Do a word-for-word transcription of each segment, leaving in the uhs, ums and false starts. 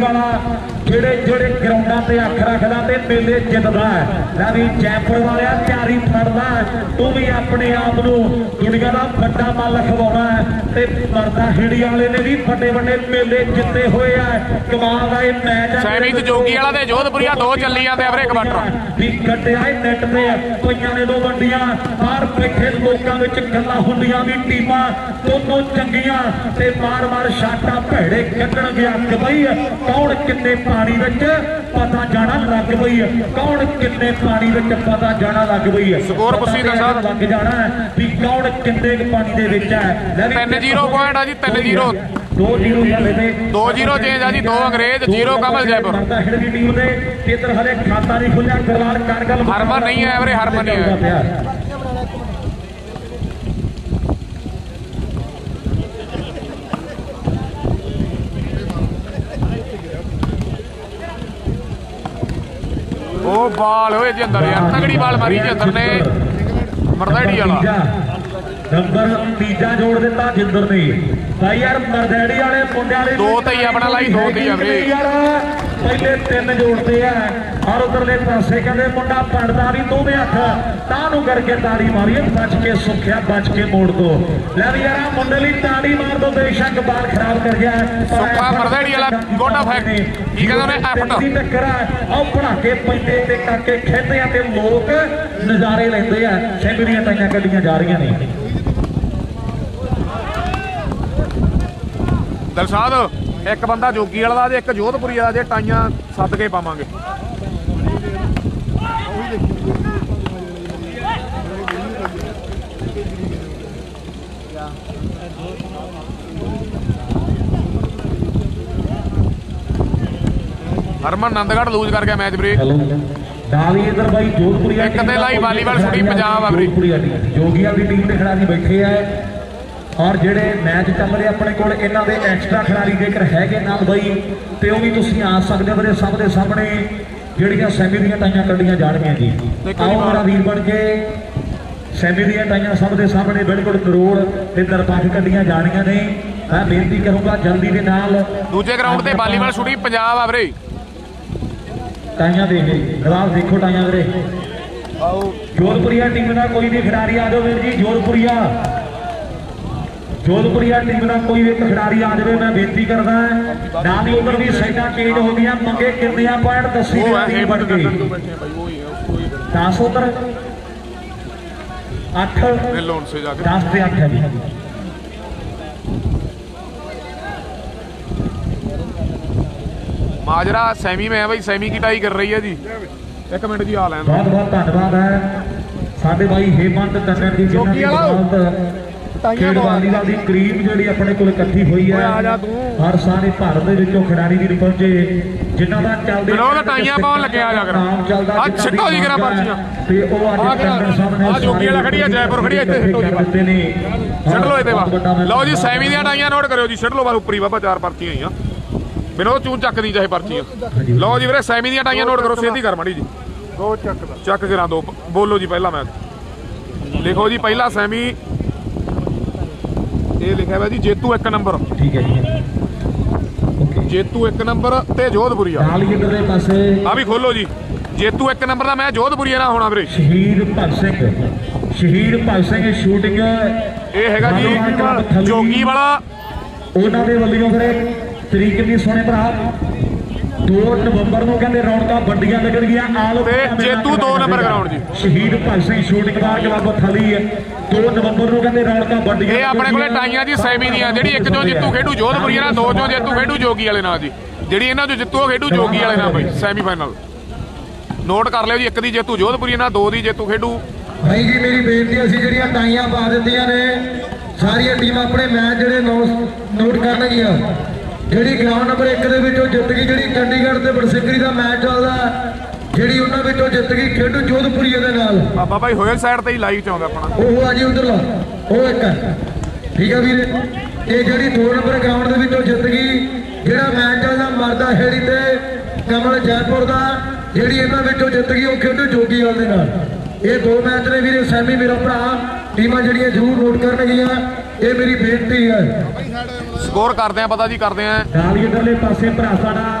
वाला ਜਿਹੜੇ ਜਿਹੜੇ ਗਰਾਊਂਡਾਂ ਤੇ ਅੱਖ ਰੱਖਦਾ ਤੇ ਮੇਲੇ ਜਿੱਤਦਾ ਲੈ ਵੀ ਜੈਪੁਰ ਵਾਲਿਆ ਤਿਆਰੀ ਫੜਦਾ ਤੂੰ ਵੀ ਆਪਣੇ ਆਪ ਨੂੰ ਦੁਨੀਆ ਦਾ ਵੱਡਾ ਮੱਲ ਖਵਾਉਣਾ ਤੇ ਮਰਦਾ ਹਿੜੀ ਵਾਲੇ ਨੇ ਵੀ ਵੱਡੇ ਵੱਡੇ ਮੇਲੇ ਜਿੱਤੇ ਹੋਏ ਆ ਕਮਾਲ ਦਾ ਇਹ ਮੈਚ ਸੈਮੀ ਤੇ ਜੋਗੀ ਵਾਲਾ ਤੇ ਜੋਧਪੁਰੀਆ ਦੋ ਚੱਲੀ ਜਾਂਦੇ ਆ ਵੀਰੇ ਕਵਾਟਰ ਵੀ ਕੱਟਿਆ ਨੈਟ ਤੇ ਪਈਆਂ ਨੇ ਦੋ ਵੰਡੀਆਂ ਬਾਹਰ ਬੈਠੇ ਲੋਕਾਂ ਵਿੱਚ ਗੱਲਾਂ ਹੁੰਦੀਆਂ ਵੀ ਟੀਮਾਂ ਦੋਨੋਂ ਚੰਗੀਆਂ ਤੇ ਮਾਰ ਮਾਰ ਸ਼ਾਟਾਂ ਭੇੜੇ ਕੱਢਣਗੇ ਅੱਗ ਬਈ ਕੌਣ ਕਿੰਨੇ पानी पता जाना लग पई कौन किन्ने पानी पता जाना लग पई स्कोर पुछी लग जाना भी कौन किन्ने पानी दे विच है तीन जीरो पॉइंट आ जी तीन जीरो दो जीरो दो जीरो चेंज आ जी दो अंग्रेज जीरो कमल जयपुर टीम दे इधर हले खाता नहीं खुलिया गरवाल कारगल हरमन नहीं है वीरे हरमन नहीं है ਉਹ ਬਾਲ ਹੋਏ ਜੀ ਅੰਦਰ ਯਾਰ ਤਗੜੀ ਬਾਲ ਮਾਰੀ ਜੀ ਅੰਦਰ ਨੇ ਮਰਦੈੜੀ ਵਾਲਾ ਨੰਬਰ ਤੀਜਾ ਜੋੜ ਦਿੱਤਾ ਜਿੰਦਰ ਨੇ ਭਾਈ ਯਾਰ ਮਰਦੈੜੀ ਵਾਲੇ ਮੁੰਡਿਆਂ ਵਾਲੇ ਦੋ ਤੇ ਹੀ ਆਪਣਾ ਲਾਈ ਦੋ ਤੇ ਹੀ ਆ ਵੀਰੇ ਯਾਰ ਪਹਿਲੇ ਤਿੰਨ ਜੋੜਦੇ ਆ ਔਰ ਉਧਰਲੇ ਪਾਸੇ ਕਹਿੰਦੇ ਮੁੰਡਾ ਪੜਦਾ ਵੀ ਤੂੰ ਵੀ ਹੱਥ ਤਾਂ ਨੂੰ ਕਰਕੇ ਤਾੜੀ ਮਾਰੀਏ ਬਚ ਕੇ ਸੁੱਖਿਆ ਬਚ ਕੇ ਮੋੜ ਦੋ ਲੈ ਵੀ ਯਾਰ ਮੁੰਡੇ ਲਈ ਤਾੜੀ ਮਾਰ ਦੋ ਬੇਸ਼ੱਕ ਬਾਲ ਖਰਾਬ ਕਰ ਗਿਆ ਸੁੱਖਾ ਮਰਦੈੜੀ ਵਾਲਾ ਗੋਡਾ ਫੈਕ ਕੀ ਕਹਿੰਦੇ ਨੇ ਐਫਟ ਦੀ ਟੱਕਰ ਆ ਉਹ ਬਣਾ ਕੇ ਪੈਂਦੇ ਤੇ ਕਰਕੇ ਖੇਡਦੇ ਆ ਤੇ ਲੋਕ ਨਜ਼ਾਰੇ ਲੈਂਦੇ ਆ ਸਿੰਘ ਦੀਆਂ ਟਾਈਆਂ ਕੱਢੀਆਂ ਜਾ ਰਹੀਆਂ ਨੇ ਦਲਸ਼ਾਦ ਇੱਕ ਬੰਦਾ ਜੋਗੀ ਵਾਲਾ ਦਾ ਤੇ ਇੱਕ ਜੋਧਪੁਰੀ ਵਾਲਾ ਜੇ ਟਾਈਆਂ ਸੱਦ ਕੇ ਪਾਵਾਂਗੇ ਹਰਮਨ ਨੰਦਗੜ੍ਹ ਲੂਜ਼ ਕਰ ਗਿਆ ਮੈਚ ਵੀਰੇ ਦਾਵੀ ਇਧਰ ਬਾਈ ਜੋਧਪੁਰੀਆ ਇੱਕ ਤੇ ਲਾਈ ਵਾਲੀਬਾਲ ਛੁੱਟੀ ਪੰਜਾਬ ਆ ਵੀਰੇ ਜੋਗੀਆਂ ਦੀ ਟੀਮ ਦੇ ਖਿਡਾਰੀ ਬੈਠੇ ਆ और ਜਿਹੜੇ मैच चल रहे अपने को इन्हों के एक्सट्रा खिलाड़ी जेकर है नाल बई तो भी तुम आ सकते हो सब के सामने जड़िया सैमी दी टाइयां कढ़िया जानिया जी आओ मेरा वीर बन के सैमी दी टाइयां सब के सामने बिल्कुल करोड़ ते निरपक्ष कढ़िया जानिया ने मैं बेनती करूँगा जल्दी के नाल दूजे ग्राउंड से वालीबाल छुट्टी पंजाब आ वीरे टाइयां देख नवाब देखो टाइयां वीरे जोधपुरिया टीम का कोई भी खिडारी आ जाओ वीर जी जोधपुरिया जोधपुरिया टीम का कोई भी खिडारी आ जाए मैं बेनती करदा ना भी उधर भी साइडा चेंज हो गई मंगे कितने पॉइंट दसी बन गई दस उधर अठ दस से अठ है माजरा सैमी में है भाई सैमी की टाई कर रही है जी एक मिनट जी आ लें बहुत बहुत धन्यवाद है साडे भाई हेमंत टंडन जी जिन्होंने खेड वालीबाल की करीब जी अपने को इकट्ठी हुई है हर सारे भारत के खिडारी भी पहुंचे जिन्हों का चलते लो जी सैमी दी टाइयां नोट करो जी छड़ लो बस उपरी बाबा चार पर्चियां ही बिनोद चून चक दी चाहे पर्चियां लो जी वीरे सैमी दी टाइयां नोट करो सीधी कर मड़ी जी दो चक चक करा दो बोलो जी पहला मैच लिखो जी पहला सैमी ये लिखा है जी जेतू एक नंबर ठीक है जी जेतू एक नंबर ते जोधपुरिया आ भी खोलो जी जेतू एक नंबर का मैं जोधपुरिया ना होना वीरे शहीद भगत सिंह शहीद भगत सिंह शूटिंग ये हैगा जी जोगी वाला उन्हां दे वल्लों फिर तरीक भी सोने भरा दो नवंबर को कहते रौनक बड़िया लगनिया आल जेतू दो नंबर ग्राउंड जी शहीद भगत सिंह शूटिंग का क्लब थली है दो नवंबर को कहते रौनक बड़िया ये अपने को टाइयां जी सैमी दी जी एक जो जितू खेडू जोधपुरिया ना दो जो जितू खेडू जोगी वाले ना जी जी इन्हों जो जितू खेडू जोगी वाले ना भाई सैमी फाइनल नोट कर लियो जी एक दी जेतू जोधपुरिया ना दो दी जेतू खेडू भाई जी मेरी बेनती असीं जिहड़ियां टाइयां पा दित्तियां ने सारियां टीमां अपने मैच जिहड़े नोट करनगियां ਜਿਹੜੀ ग्राउंड नंबर एक ਦੇ ਵਿੱਚੋਂ ਜਿੱਤ ਗਈ ਜਿਹੜੀ ਚੰਡੀਗੜ੍ਹ ਤੇ ਬੜਸਿੱਕਰੀ ਦਾ ਮੈਚ ਚੱਲਦਾ ਜਿਹੜੀ ਉਹਨਾਂ ਵਿੱਚੋਂ ਜਿੱਤ ਗਈ ਖੇਡੂ ਜੋਧਪੁਰੀਏ ਦੇ ਨਾਲ ਬਾਬਾ ਭਾਈ ਹੋਇਲ ਸਾਈਡ ਤੇ ਹੀ ਲਾਈਵ ਚ ਆਉਂਦਾ ਆਪਣਾ ਉਹ ਆ ਜੀ ਉਧਰਲਾ ਉਹ ਇੱਕ ਠੀਕ ਆ ਵੀਰੇ ਇਹ ਜਿਹੜੀ ਦੋ ਨੰਬਰ ਗਰਾਊਂਡ ਦੇ ਵਿੱਚੋਂ ਜਿੱਤ ਗਈ ਜਿਹੜਾ ਮੈਚ ਚੱਲਦਾ ਮਰਦਾ ਹੈੜੀ ਤੇ ਕਮਲ ਜੈਪੁਰ ਦਾ ਜਿਹੜੀ ਇਹਨਾਂ ਵਿੱਚੋਂ ਜਿੱਤ ਗਈ ਉਹ ਖੇਡੂ ਜੋਗੀਵਾਲ ਦੇ ਨਾਲ ਇਹ ਦੋ ਮੈਚ ਨੇ ਵੀਰੇ ਸੈਮੀ ਮੇਰਾ ਭਰਾ टीमां जड़ियां जरूर नोट करनगियां ये मेरी बेनती है स्कोर करते हैं पता जी करते हैं इधरले पासे भरा साडा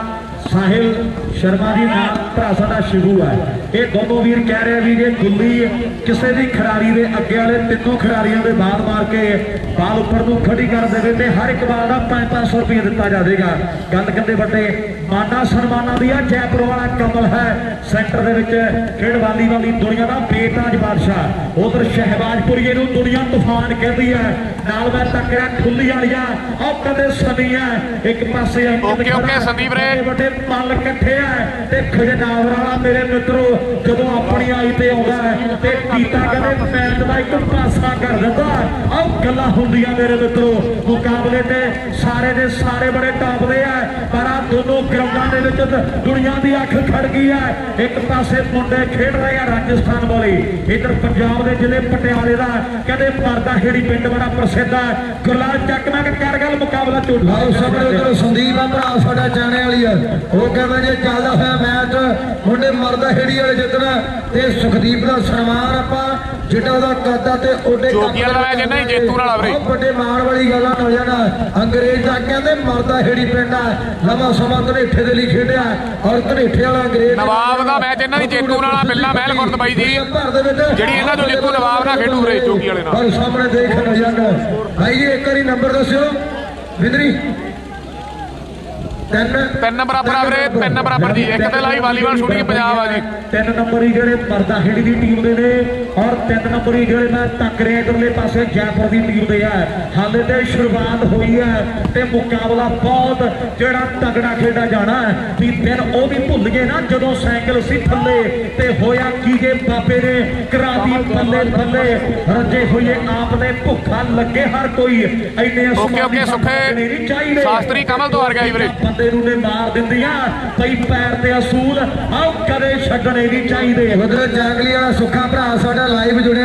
ਸਾਹਿਲ ਸ਼ਰਮਾ ਜੀ ਨਾਲ ਭਰਾ ਸਾਡਾ ਸ਼ਿਵੂ ਹੈ। ਇਹ ਦੋਨੋਂ ਵੀਰ ਕਹਿ ਰਹੇ ਵੀ ਜੇ ਗੁੱਲੀ ਕਿਸੇ ਵੀ ਖਿਡਾਰੀ ਦੇ ਅੱਗੇ ਵਾਲੇ ਤਿੰਨੋਂ ਖਿਡਾਰੀਆਂ ਦੇ ਬਾਲ ਮਾਰ ਕੇ ਬਾਲ ਉੱਪਰ ਨੂੰ ਖੜੀ ਕਰ ਦੇਵੇ ਤੇ ਹਰ ਇੱਕ ਬਾਲ ਦਾ ਪੰਜ ਪੰਜ ਸੌ ਰੁਪਏ ਦਿੱਤਾ ਜਾਵੇਗਾ। ਗੱਲ ਕਹਿੰਦੇ ਵੱਡੇ ਮਾਨਾ ਸਨਮਾਨਾਂ ਦੀ ਆ ਜੈਪੁਰ ਵਾਲਾ ਕਮਲ ਹੈ ਸੈਂਟਰ ਦੇ ਵਿੱਚ ਖੇਡ ਵਾਲੀਬਾਲ ਦੀ ਦੁਨੀਆ ਦਾ ਬੇਤਾਜ ਬਾਦਸ਼ਾਹ। ਉਧਰ ਸ਼ਹਿਬਾਜ਼ਪੁਰੀਏ ਨੂੰ ਦੁਨੀਆ ਤੂਫਾਨ ਕਹਿੰਦੀ ਹੈ। ਨਾਲ ਮੈਂ ਟੱਕਰਿਆ ਠੁੱਲੀ ਵਾਲੀਆਂ ਉਹ ਕਦੇ ਸਨੀ ਹੈ ਇੱਕ ਪਾਸੇ ਓਕੇ ਓਕੇ ਸੰਦੀਪ ਰੇ ਵੱਡੇ ਮੱਲ ਇਕੱਠੇ ਆ ਤੇ ਖਜਨਾਵਰ ਵਾਲਾ ਮੇਰੇ ਮਿੱਤਰੋ ਜਦੋਂ ਆਪਣੀ ਆਈ ਤੇ ਆਉਂਦਾ ਹੈ ਤੇ ਕੀਤਾ ਕਹਿੰਦੇ ਮੈਚ ਦਾ ਇੱਕ ਪਾਸਾ ਕਰ ਦਿੰਦਾ। ਆਹ ਗੱਲਾਂ ਹੁੰਦੀਆਂ ਮੇਰੇ ਮਿੱਤਰੋ ਮੁਕਾਬਲੇ ਤੇ ਸਾਰੇ ਦੇ ਸਾਰੇ ਬੜੇ ਟਾਪ ਦੇ ਆ ਪਰ ਆ ਦੋਨੋਂ ਗਰਾਊਂਡਾਂ ਦੇ ਵਿੱਚ ਦੁਨੀਆ ਦੀ ਅੱਖ ਖੜ ਗਈ ਹੈ। ਇੱਕ ਪਾਸੇ ਮੁੰਡੇ ਖੇਡ ਰਹੇ ਆ ਰਾਜਸਥਾਨ ਵਾਲੇ ਇਧਰ ਪੰਜਾਬ ਦੇ ਜ਼ਿਲ੍ਹੇ ਪਟਿਆਲੇ ਦਾ ਕਹਿੰਦੇ ਮਰਦਾ ਹੇੜੀ ਪਿੰਡ ਬੜਾ ਪ੍ਰਸਿੱਧ ਹੈ। ਗੁਰਲਾਲ ਚੱਕਮਾ ਕੇ ਕਰ ਗੱਲ ਮੁਕਾਬਲਾ ਝੂਠਾ ਸਾਡੇ ਉਧਰ ਸੰਦੀਪ ਆ ਭਰਾ ਸਾਡਾ ਚਾਣੇ ਵਾਲੀ ਆ ਉਹ ਕਹਿੰਦਾ ਜੇ ਚੱਲਦਾ ਹੋਇਆ ਮੈਚ ਮੁੰਡੇ ਮਰਦਾ ਹੇੜੀ ਵਾਲੇ ਜਿੱਤਣਾ ਤੇ ਸੁਖਦੀਪ ਦਾ ਸਨਮਾਨ ਆਪਾਂ ਜਿੱਡਾ ਉਹਦਾ ਕੱਦਾ ਤੇ ਉਹਦੇ ਜੋਗੀ ਵਾਲਾ ਮੈਚ ਇਹਨਾਂ ਹੀ ਜੇਤੂ ਨਾਲ ਵੀਰੇ ਵੱਡੇ ਮਾਣ ਵਾਲੀ ਗੱਲ ਆ ਹੋ ਜਾਣਾ। ਅੰਗਰੇਜ਼ ਦਾ ਕਹਿੰਦੇ ਮਰਦਾ ਹੇੜੀ ਪਿੰਡ ਆ ਲੰਮਾ ਸਮਾਂ ਧਨੇਠੇ ਦੇ ਲਈ ਖੇਡਿਆ ਔਰ ਧਨੇਠੇ ਵਾਲਾ ਅੰਗਰੇਜ਼ ਨਵਾਬ ਦਾ ਮੈਚ ਇਹਨਾਂ ਦੀ ਜੇਤੂ ਨਾਲ ਪਹਿਲਾਂ ਮਹਿਲ ਗੁਰਦ ਬਾਈ ਜੀ ਜਿਹੜੀ ਇਹਨਾਂ ਤੋਂ ਜਿੱਤੂ ਨਵਾਬ ਨਾਲ ਖੇਡੂ ਵੀਰੇ ਜੋਗੀ ਵਾਲੇ ਨਾਲ। ਪਰ ਸਾਹਮਣੇ ਦੇਖ ਨਜ਼ਾਰਾ ਭਾਈ ਜੀ ਇੱਕ ਵਾਰੀ ਨੰਬਰ ਦੱਸਿਓ ਵਿੰਦਰੀ ਤਿੰਨ ਤਿੰਨ ਬਰਾਬਰ ਆ ਵੀਰੇ ਤਿੰਨ ਬਰਾਬਰ ਜੀ ਇੱਕ ਤੇ ਲਾਈ ਵਾਲੀਬਾਲ ਸ਼ੂਟਿੰਗ ਪੰਜਾਬ ਆ ਜੀ। ਤਿੰਨ ਨੰਬਰ ਹੀ ਜਿਹੜੇ ਮਰਦਾ ਹੇੜੀ ਦੀ ਟੀਮ ਦੇ ਨੇ ਔਰ ਤਿੰਨ ਨੰਬਰ ਹੀ ਜਿਹੜੇ ਮੈਂ ਟੱਕਰੇ ਇਧਰਲੇ ਪਾਸੇ ਜੈਪੁਰ ਦੀ ਟੀਮ ਦੇ ਆ। ਹਾਲੇ ਤੇ ਸ਼ੁਰੂਆਤ ਹੋਈ ਹੈ ਤੇ ਮੁਕਾਬਲਾ ਬਹੁਤ ਜਿਹੜਾ ਤਗੜਾ ਖੇਡਾ ਜਾਣਾ ਵੀ ਦਿਨ ਉਹ ਵੀ ਭੁੱਲ ਗਏ ਨਾ ਜਦੋਂ ਸਾਈਕਲ ਸੀ ਥੱਲੇ ਤੇ ਹੋਇਆ ਕੀ ਜੇ ਬਾਬੇ ਨੇ ਕਰਾਦੀ ਬੱਲੇ ਬੱਲੇ ਰੱਜੇ ਹੋਏ ਆਪ ਨੇ ਭੁੱਖਾ ਲੱਗੇ ਹਰ ਕੋਈ ਐਨੇ ਓਕੇ ਓਕੇ ਸੁੱਖੇ ਸ਼ਾਸਤਰੀ ਕਮਲ ਤੋਂ ਹਾਰ ਗਿਆ ਜੀ ਵੀਰੇ ਨੂੰ ਨੇ ਮਾਰ ਦਿੰਦੀਆਂ ਕਈ ਪੈਰ ਤੇ ਅਸੂਲ ਆਓ ਕਦੇ ਛੱਡਣੇ ਨਹੀਂ ਚਾਹੀਦੇ। ਉਧਰ ਜੰਗਲੀ ਵਾਲਾ ਸੁੱਖਾ ਭਰਾ ਸਾਡਾ ਲਾਈਵ ਜੁੜਿਆ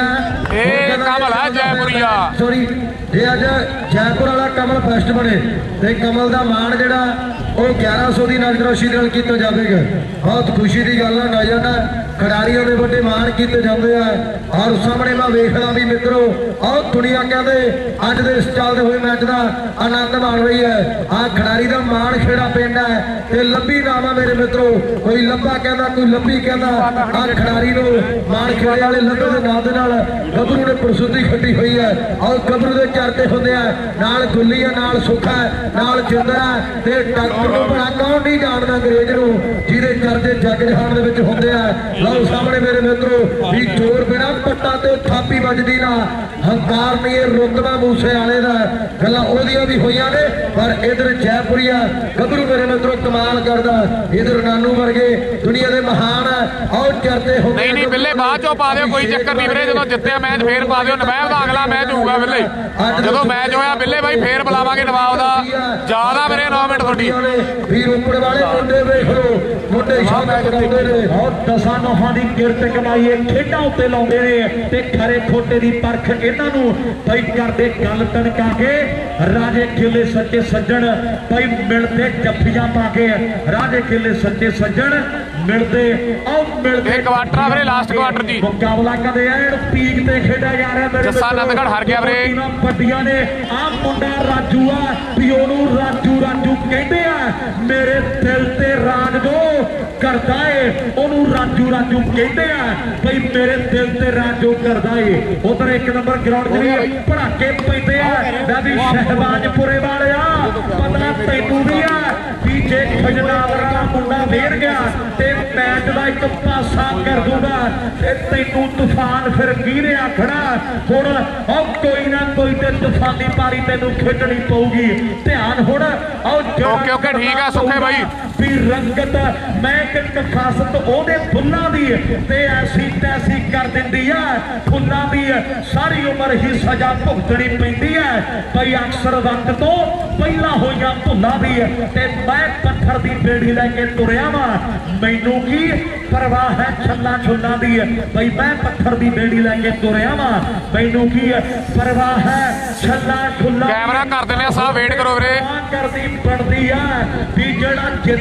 ਇਹ ਕਮਲ ਆ ਜੈਪੁਰੀਆ ਸੌਰੀ ਇਹ ਅੱਜ ਜੈਪੁਰ ਵਾਲਾ ਕਮਲ ਫਸਟ ਬਣੇ ਤੇ ਕਮਲ ਦਾ ਮਾਣ ਜਿਹੜਾ ਉਹ ਗਿਆਰਾਂ ਸੌ ਦੀ ਨਜ਼ਰੋਸ਼ੀ ਨਾਲ ਕੀਤਾ ਜਾਵੇਗਾ। ਬਹੁਤ ਖੁਸ਼ੀ ਦੀ ਗੱਲ ਹੈ ਨੌਜਵਾਨ ਖਿਡਾਰੀਆਂ ਦੇ ਵੱਡੇ ਮਾਣ ਕੀਤੇ ਜਾਂਦੇ ਆ ਔਰ ਸਾਹਮਣੇ ਮੈਂ ਵੇਖਦਾ ਵੀ ਮਿੱਤਰੋ ਆਹ ਦੁਨੀਆ ਕਹਿੰਦੇ ਅੱਜ ਦੇ ਇਸ ਚੱਲਦੇ ਹੋਏ ਮੈਚ ਦਾ ਆਨੰਦ ਮਾਣ ਰਹੀ ਹੈ। ਆਹ ਖਿਡਾਰੀ ਦਾ ਮਾਣ ਖੇੜਾ ਪਿੰਡ ਹੈ ਤੇ ਲੱਭੀ ਨਾਮ ਆ ਮੇਰੇ ਮਿੱਤਰੋ ਕੋਈ ਲੱਭਾ ਕਹਿੰਦਾ ਕੋਈ ਲੱਭੀ ਕਹਿੰਦਾ ਆਹ ਖਿਡਾਰੀ ਨੂੰ ਮਾਣ ਖੇੜੇ ਵਾਲੇ ਲੱਭੇ ਦੇ ਨਾਂ ਦੇ ਨਾਲ ਗੱਭਰੂ ਨੇ ਪ੍ਰਸੁੱਧੀ ਖੱਟੀ ਹੋਈ ਹੈ ਔਰ ਗੱਭਰੂ ਦੇ ਚਰਤੇ ਹੁੰਦੇ ਆ ਨਾਲ ਗੁੱਲੀ ਆ ਨਾਲ ਸੁੱਖਾ ਨਾਲ ਜਿੰਦਰਾ ਤੇ ਡਾਕਟਰ ਨੂੰ ਬੜਾ ਕੌਣ ਨਹੀਂ ਜਾਣਦਾ ਅੰਗਰੇਜ਼ ਨੂੰ ਜਿਹਦੇ ਚਰਤੇ ਜੱਗ ਜਹਾਨ ਦੇ ਵਿੱਚ ਹੁੰਦੇ ਆ। ਲਓ ਸਾਹਮਣੇ ਮੇਰੇ ਮਿੱਤਰੋ ਵੀ ਜ਼ੋਰ ਬਿਨਾ ਪੱਟਾ ਤੇ ਥਾਪੀ ਵੱਜਦੀ ਨਾ ਹੰਕਾਰ ਨਹੀਂ ਇਹ ਰੁਤਬਾ ਮੂਸੇ ਵਾਲੇ ਦਾ ਗੱਲਾਂ ਉਹਦੀਆਂ ਵੀ ਹੋਈਆਂ ਨੇ ਪਰ ਇਧਰ ਜੈਪੁਰੀਆ ਗੱਭਰੂ ਮੇਰੇ ਮਿੱਤਰੋ ਕਮਾਲ ਕਰਦਾ ਇਧਰ ਨਾਨੂ ਵਰਗੇ ਦੁਨੀਆ ਦੇ ਮਹਾਨ ਔਰ ਚਰਤੇ ਹੁੰਦੇ ਨਹੀਂ ਨਹੀਂ ਬਿੱਲੇ ਬਾਅਦ ਚੋਂ ਪਾ ਦਿਓ ਕੋਈ ਚੱਕਰ ਨਹੀਂ ਵੀਰੇ ਜਦੋਂ ਜਿੱਤਿਆ ਮੈਚ ਫੇਰ ਪਾ ਦਿਓ ਨਵਾਬ ਦਾ ਅਗਲਾ ਮੈਚ ਹੋਊਗਾ ਬਿੱਲੇ ਜਦੋਂ ਮੈਚ ਹੋਇਆ ਬਿੱਲੇ ਬਾਈ ਫੇਰ ਬੁਲਾਵਾਂਗੇ ਨਵਾਬ ਦਾ ਜ਼ਿਆਦਾ ਵੀਰੇ ਨੌ ਮਿੰਟ ਤੁਹਾਡੀ ਵੀਰ ਉੱਪਰ ਵਾਲੇ ਮੁੰਡੇ ਵੇਖ ਲਓ ਮੁੰਡੇ ਸ਼ਾਮਾ ਕਰਾਉਂਦੇ ਨੇ ਔਰ ਦਸਾਂ ਨੋਹਾਂ ਦੀ ਕਿਰਤ ਕਮਾਈ ਇਹ ਖੇਡਾਂ ਉੱਤੇ ਲਾਉਂਦੇ ਨੇ ਤੇ ਖਰੇ ਖੋਟੇ ਦੀ ਪਰਖ ਇਹਨਾਂ ਨੂੰ ਬਈ ਕਰਦੇ ਗੱਲ ਤਣਕਾ ਕੇ ਰਾਜੇ ਖੇਲੇ ਸੱਚੇ ਸੱਜਣ ਬਈ ਮਿਲਦੇ ਜੱਫੀਆਂ ਪਾ ਕੇ ਰਾਜੇ ਖੇਲੇ ਸੱਚੇ ਸੱਜਣ ਮਿਲਦੇ ਆਉ ਮਿਲਦੇ ਕੁਆਟਰ ਆ ਵੀਰੇ ਲਾਸਟ ਕੁਆਟਰ ਜੀ ਮੁਕਾਬਲਾ ਕਦੇ ਐਨ ਪੀਕ ਤੇ ਖੇਡਿਆ ਜਾ ਰਿਹਾ ਮੇਰੇ ਜੱਸਾ ਆਨੰਦਗੜ੍ਹ ਹਾਰ ਗਿਆ ਵੀਰੇ ਵੱਡੀਆਂ ਨੇ ਆ ਮੁੰਡਾ ਰਾਜੂ ਆ ਵੀ ਉਹਨੂੰ ਰਾਜੂ ਰਾਜੂ ਕਹਿੰਦੇ ਆ ਮੇਰੇ ਦਿਲ ਤੇ ਰਾਜ ਜੋ ਕਰਦਾ ਏ ਉਹਨੂੰ ਰਾਜੂ ਰਾਜੂ ਕਹਿੰਦੇ ਆ ਬਈ ਮੇਰੇ ਦਿਲ ਤੇ ਰਾਜੂ ਕਰਦਾ ਏ। ਉਧਰ ਇੱਕ ਨੰਬਰ ਗਰਾਊਂਡ 'ਚ ਵੀ ਭੜਾਕੇ ਪੈਂਦੇ ਆ ਦਾ ਵੀ ਸ਼ਹਿਬਾਜ਼ਪੁਰੇ ਵਾਲਿਆ ਪਤਾ ਤੈਨੂੰ ਵੀ ਆ ਵੀ ਜੇ ਖਜਨਾਵਰ ਦਾ ਮੁੰਡਾ ਵੇਰ ਗਿਆ ਤੇ ਮੈਚ ਦਾ ਇੱਕ ਪਾਸਾ ਕਰ ਦੂਗਾ ਤੇ ਤੈਨੂੰ ਤੂਫਾਨ ਫਿਰ ਕਿਹਨੇ ਆਖਣਾ ਹੁਣ ਉਹ ਕੋਈ ਨਾ ਕੋਈ ਤੇ ਤੂਫਾਨੀ ਪਾਰੀ ਤੈਨੂੰ ਖੇਡਣੀ ਪਊਗੀ। ਧਿਆਨ ਹੁਣ ਉਹ ਓਕੇ ਓਕੇ ਠੀਕ ਆ ਸੁੱਖੇ ਬਾਈ ਵੀ ਰੰਗਤ ਮੈਂ ਕਿ ਖਾਸਤ ਉਹਦੇ ਫੁੱਲਾਂ ਦੀ ਤੇ ਐਸੀ ਤੈਸੀ ਕਰ ਦਿੰਦੀ ਆ ਫੁੱਲਾਂ ਦੀ ਸਾਰੀ ਉਮਰ ਹੀ ਸਜ਼ਾ ਭੁਗਤਣੀ ਪੈਂਦੀ ਹੈ ਬਈ ਅਕਸਰ ਵਕਤ ਤੋਂ ਪਹਿਲਾਂ ਹੋਈਆਂ ਭੁੱਲਾਂ ਦੀ ਤੇ ਮੈਂ ਪੱਥਰ ਦੀ ਬੇੜੀ ਲੈ ਕੇ ਤੁਰਿਆ ਵਾਂ ਮੈਨੂੰ ਕੀ ਪਰਵਾਹ ਹੈ ਛੱਲਾ ਛੁੱਲਾਂ ਦੀ ਬਈ ਮੈਂ ਪੱਥਰ ਦੀ ਬੇੜੀ ਲੈ ਕੇ ਤੁਰਿਆ ਵਾਂ ਮੈਨੂੰ ਕੀ ਪਰਵਾਹ ਹੈ ਛੱਲਾ ਛੁੱਲਾਂ ਕੈਮਰਾ ਕਰ ਦਿੰਦੇ ਆ ਸਾਹਿਬ ਵੇਟ ਕਰੋ ਵੀਰੇ ਕਰਦੀ ਪੜਦੀ ਆ ਵੀ ਜਿਹੜਾ ਜਿੱਤ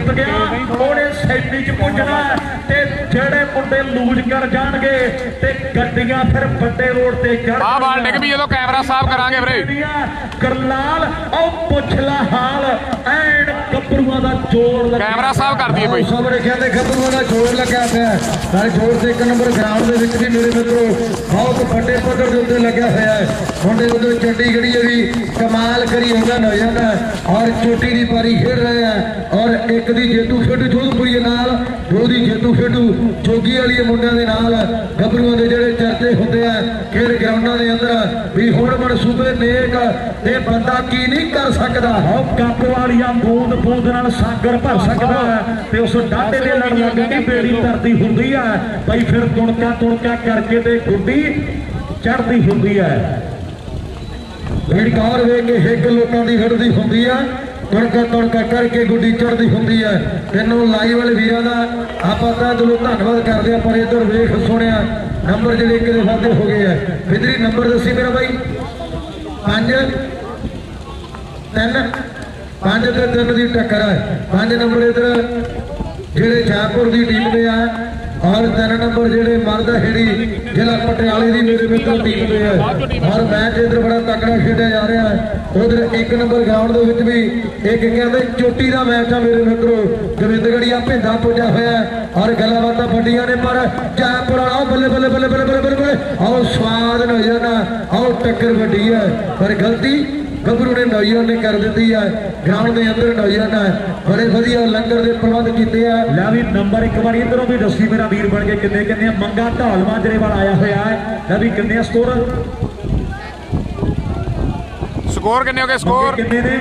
ਜਿੱਤ ਗਿਆ ਉਹਨੇ ਸੈਮੀ ਚ ਪੁੱਜਣਾ ਤੇ ਜਿਹੜੇ ਮੁੰਡੇ ਲੂਜ ਕਰ ਜਾਣਗੇ ਤੇ ਗੱਡੀਆਂ ਫਿਰ ਵੱਡੇ ਰੋਡ ਤੇ ਚੜ੍ਹ ਆਹ ਬਾਲ ਡਿੱਗ ਵੀ ਜਦੋਂ ਕੈਮਰਾ ਸਾਫ਼ ਕਰਾਂਗੇ ਵੀਰੇ ਕਰਲਾਲ ਉਹ ਪੁੱਛ ਲਾ ਹਾਲ ਐਨ ਗੱਭਰੂਆਂ ਦਾ ਜ਼ੋਰ ਲੱਗਾ ਕੈਮਰਾ ਸਾਫ਼ ਕਰ ਦਈਏ ਬਈ ਸਾਹਮਣੇ ਕਹਿੰਦੇ ਗੱਭਰੂਆਂ ਦਾ ਜ਼ੋਰ ਲੱਗਿਆ ਪਿਆ ਨਾਲ ਜ਼ੋਰ ਤੇ ਇੱਕ ਨੰਬਰ ਗਰਾਊਂਡ ਦੇ ਵਿੱਚ ਵੀ ਮੇਰੇ ਮਿੱਤਰੋ ਬਹੁਤ ਵੱਡੇ ਪੱਧਰ ਦੇ ਉੱਤੇ ਲੱਗਿਆ ਹੋਇਆ ਹੈ ਮੁੰਡੇ ਉਦੋਂ ਚੰਡੀਗੜ੍ਹੀ ਵੀ ਕਮਾਲ ਕਰੀ ਹੋਗਾ ਨੌਜਵਾਨ ਔਰ ਚੋਟੀ ਦੀ ਪਾਰੀ ਖੇਡ ਰਹੇ ਆ ਔਰ ਇੱਕ ਦੀ ਜੇਤੂ ਖੇਡੂ ਜੋਧਪੁਰੀ ਨਾਲ ਦੋ ਦੀ ਜੇਤੂ ਖੇਡੂ ਜੋਗੀ ਵਾਲੀ ਮੁੰਡਿਆਂ ਦੇ ਨਾਲ ਗੱਭਰੂਆਂ ਦੇ ਜਿਹੜੇ ਚਰਚੇ ਹੁੰਦੇ ਆ ਖੇਡ ਗਰਾਊਂਡਾਂ ਦੇ ਅੰਦਰ ਵੀ ਹੁਣ ਮਨਸੂਬੇ ਨੇਕ ਤੇ ਬੰਦਾ ਕੀ ਨਹੀਂ ਕਰ ਸਕਦਾ ਉਹ ਕੱਪ ਵਾਲੀਆਂ ਬੂੰਦ ਬੂੰਦ ਨਾਲ ਸਾਗਰ ਭਰ ਸਕਦਾ ਤੇ ਉਸ ਡਾਢੇ ਦੇ ਲੜ ਲੱਗਦੀ ਬੇੜੀ ਧਰਤੀ ਹੁੰਦੀ ਆ ਬਈ ਫਿਰ ਤੁਣਕਾ ਤੁਣਕਾ ਕਰਕੇ ਤੇ ਗੁੱਡੀ ਚੜ੍ਹਦੀ ਹੁੰਦੀ ਹੈ ਜਿਹੜੀ ਕਾਰ ਵੇਖ ਕੇ ਹਿੱਕ ਲੋਕਾਂ ਦੀ ਹੜਦੀ ਹੁੰਦੀ ਆ ਤੁਣਕਾ ਤੁਣਕਾ ਕਰਕੇ ਗੁੱਡੀ ਚੜ੍ਹਦੀ ਹੁੰਦੀ ਹੈ ਤੈਨੂੰ ਲਾਈਵ ਵਾਲੇ ਵੀਰਾਂ ਦਾ ਆਪਾਂ ਤਾਂ ਦਿਲੋਂ ਧੰਨਵਾਦ ਕਰਦੇ ਆ ਪਰ ਇੱਧਰ ਵੇਖ ਸੁਣਿਆ ਨੰਬਰ ਜਿਹੜੇ ਕਿਤੇ ਵਾਧੇ ਹੋ ਗਏ ਆ ਫਿਦਰੀ ਨੰਬਰ ਦੱਸੀ ਮੇਰਾ ਬਾਈ ਪੰਜ ਤਿੰਨ ਪੰਜ ਤੇ ਤਿੰਨ ਦੀ ਟੱਕਰ ਹੈ ਪੰਜ ਨੰਬਰ ਇੱਧਰ ਜਿਹੜੇ ਜੈਪੁਰ ਦੀ ਟੀਮ ਦੇ ਆ ਔਰ ਤਿੰਨ ਨੰਬਰ ਜਿਹੜੇ ਮਰਦਾ ਖੇੜੀ ਜ਼ਿਲ੍ਹਾ ਪਟਿਆਲੇ ਦੀ ਮੇਰੇ ਮਿੱਤਰ ਟੀਮ ਦੇ ਆ ਔਰ ਮੈਚ ਇੱਧਰ ਬੜਾ ਤਕੜਾ ਖੇਡਿਆ ਜਾ ਰਿਹਾ ਹੈ ਉਧਰ ਇੱਕ ਨੰਬਰ ਗਰਾਊਂਡ ਦੇ ਵਿੱਚ ਵੀ ਇੱਕ ਕਹਿੰਦੇ ਚੋਟੀ ਦਾ ਮੈਚ ਆ ਮੇਰੇ ਮਿੱਤਰੋ ਗੋਬਿੰਦਗੜ੍ਹੀਆ ਭਿੰਦਾ ਪੁੱਜਾ ਹੋਇਆ ਔਰ ਗੱਲਾਂ ਬਾਤਾਂ ਵੱਡੀਆਂ ਨੇ ਪਰ ਜੈਪੁਰ ਵਾਲਾ ਬੱਲੇ ਬੱਲੇ ਬੱਲੇ ਬੱਲੇ ਬੱਲੇ ਬੱਲੇ ਆਓ ਸਵਾਦ ਹੋ ਜਾਣਾ ਆਓ ਟੱਕਰ ਵੱਡੀ ਹੈ ਪਰ ਗਲਤੀ ਗੱਭਰੂ ਨੇ ਨੌਜਵਾਨ ਨੇ ਕਰ ਦਿੱਤੀ ਹੈ ਗਰਾਊਂਡ ਦੇ ਅੰਦਰ ਨੌਜਵਾਨ ਬੜੇ ਵਧੀਆ ਲੰਗਰ ਦੇ ਪ੍ਰਬੰਧ ਕੀਤੇ ਆ ਲੈ ਵੀ ਨੰਬਰ ਇੱਕ ਵਾਰੀ ਇਧਰੋਂ ਵੀ ਦੱਸੀ ਮੇਰਾ ਵੀਰ ਬਣ ਕੇ ਕਿੰਨੇ ਕਿੰਨੇ ਮੰਗਾ ਢਾਲ ਮਾਜਰੇ ਵਾਲਾ ਆਇਆ ਹੋਇਆ ਹੈ ਲੈ ਵੀ ਕਿੰਨੇ ਸਕੋਰ ਸਕੋਰ ਕਿੰਨੇ ਹੋ ਗਏ ਸਕੋਰ ਕਿੰਨੇ ਨੇ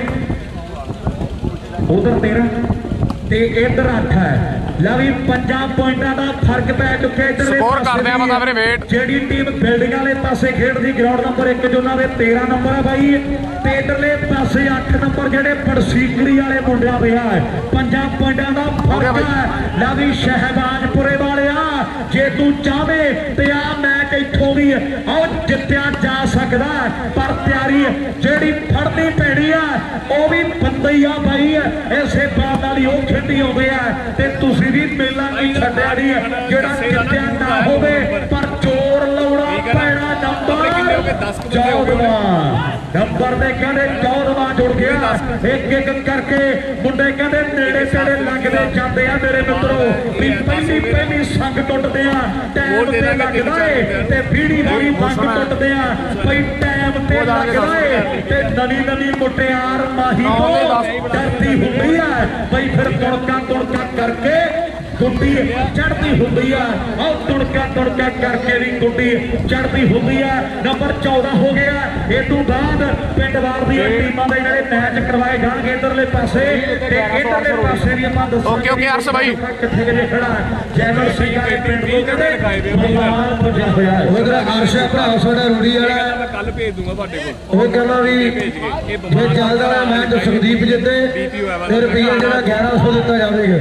ਉਧਰ ਤੇਰਾਂ ਤੇ ਇਧਰ ਅੱਠ ਹੈ ਲੈ ਵੀ ਪੰਜਾਂ ਪੁਆਇੰਟਾਂ ਦਾ ਫਰਕ ਪੈ ਚੁੱਕਿਆ ਇਧਰ ਸਕੋਰ ਕਰਦੇ ਆ ਬੰਦਾ ਵੀਰੇ ਵੇਟ ਜਿਹੜੀ ਟੀਮ ਬਿਲਡਿੰਗ ਵਾਲੇ ਪਾਸੇ ਖੇਡਦੀ ਗਰਾਊਂਡ ਨੰਬਰ ਇੱਕ ਜੋ ਉਹਨਾਂ ਦੇ ਤੇਰਾਂ ਨੰਬਰ ਆ ਬਾਈ ਤੇ ਇਧਰਲੇ ਪਾਸੇ ਅੱਠ ਨੰਬਰ ਜਿਹੜੇ ਪੜਸੀਕੜੀ ਵਾਲੇ ਮੁੰਡਿਆਂ ਦੇ ਆ ਪੰਜਾਂ ਪੁਆਇੰਟਾਂ ਦਾ ਫਰਕ ਹੈ ਲੈ ਵੀ ਸ਼ਹਿਬਾਜ਼ਪੁਰੇ ਵਾਲਿਆ ਜੇ ਤੂੰ ਚਾਹਵੇਂ ਤੇ ਆ ਮੈਚ ਇੱਥੋਂ ਵੀ ਆਹ ਜਿੱਤਿਆ ਜਾ ਸਕਦਾ ਪਰ ਤਿਆਰੀ ਜਿਹੜੀ ਫੜਨੀ ਪੈਣੀ ਆ ਉਹ ਵੀ ਬੰਦਾ ਹੀ ਆ ਬਾਈ ਇਸੇ ਬਾਤ ਵਾਲੀ ਉਹ ਖੇਡੀ ਆਉਂਦੇ ਆ ਤੇ ਤੁਸੀਂ ਵੀ ਮੇਲਾ ਨਹੀਂ ਛੱਡਿਆ ਨਹੀਂ ਜਿਹੜਾ ਜਿੱਤਿਆ ਨਾ ਹੋਵੇ ਪਰ ਜ਼ੋਰ ਲਾਉਣਾ ਪੈਣਾ ਨੰਬਰ ਚੌਦਵਾਂ ਨੰਬਰ ਦੇ ਕਹਿੰਦੇ ਚੌਦਵਾਂ ਜੁੜ ਗਿਆ ਇੱਕ ਇੱਕ ਕਰਕੇ ਮੁੰਡੇ ਕਹਿੰਦੇ ਨੇੜੇ ਤੇੜੇ ਲੱਗਦੇ ਜਾਂਦੇ ਆ ਮੇਰੇ ਮਿੱਤਰੋ ਵੀ ਪਹਿਲੀ ਪਹਿਲੀ ਸੰਗ ਟੁੱਟਦੇ ਆ ਟਾਈਮ ਤੇ ਲੱਗਦਾ ਏ ਤੇ ਵੀੜੀ ਵੀੜੀ ਸੰਗ ਟੁੱਟਦੇ ਆ ਬਈ ਟਾਈਮ ਤੇ ਲੱਗਦਾ ਏ ਤੇ ਨਵੀਂ ਨਵੀਂ ਮੁਟਿਆਰ ਮਾਹੀ ਤੋਂ ਡਰਦੀ ਹੁੰਦੀ ਆ ਬਈ ਫਿਰ ਤੁਣਕਾ ਤੁਣਕਾ ਕਰਕੇ ਗੁੱਡੀ ਚੜ੍ਹਦੀ ਹੁੰਦੀ ਆ ਆਹ ਤੁਣਕਾ ਤੁਣਕਾ ਕਰਕੇ ਵੀ ਗੁੱਡੀ ਚੜ੍ਹਦੀ ਹੁੰਦੀ ਆ ਨੰਬਰ ਚੌਦਾਂ ਹੋ ਗਿਆ ਇਹ ਤੋਂ ਬਾਅਦ ਪਿੰਡ ਵਾਰ ਦੀਆਂ ਟੀਮਾਂ ਦੇ ਜਿਹੜੇ ਮੈਚ ਕਰਵਾਏ ਜਾਣਗੇ ਇਧਰਲੇ ਪਾਸੇ ਤੇ ਇਧਰਲੇ ਪਾਸੇ ਵੀ ਆਪਾਂ ਦੱਸੋ ਓਕੇ ਓਕੇ ਅਰਸ਼ ਬਾਈ ਕਿੱਥੇ ਜੇ ਖੜਾ ਜੈਮਲ ਸਿੰਘ ਦੇ ਪਿੰਡ ਤੋਂ ਕਹਿੰਦੇ ਮਹਿਮਾਨ ਪੁੱਜਿਆ ਹੋਇਆ ਉਧਰ ਅਰਸ਼ ਭਰਾ ਸਾਡਾ ਰੂੜੀ ਵਾਲਾ ਮੈਂ ਕੱਲ ਭੇਜ ਦੂੰਗਾ ਤੁਹਾਡੇ ਕੋਲ ਉਹ ਕਹਿੰਦਾ ਵੀ ਜੇ ਚੱਲਦਾ ਵਾਲਾ ਮੈਚ ਸੁਖਦੀਪ ਜਿੱਤੇ ਤੇ ਰੁਪਈਆ ਜਿਹੜਾ ਗਿਆਰਾਂ ਸੌ ਦਿੱਤਾ ਜਾਵੇਗਾ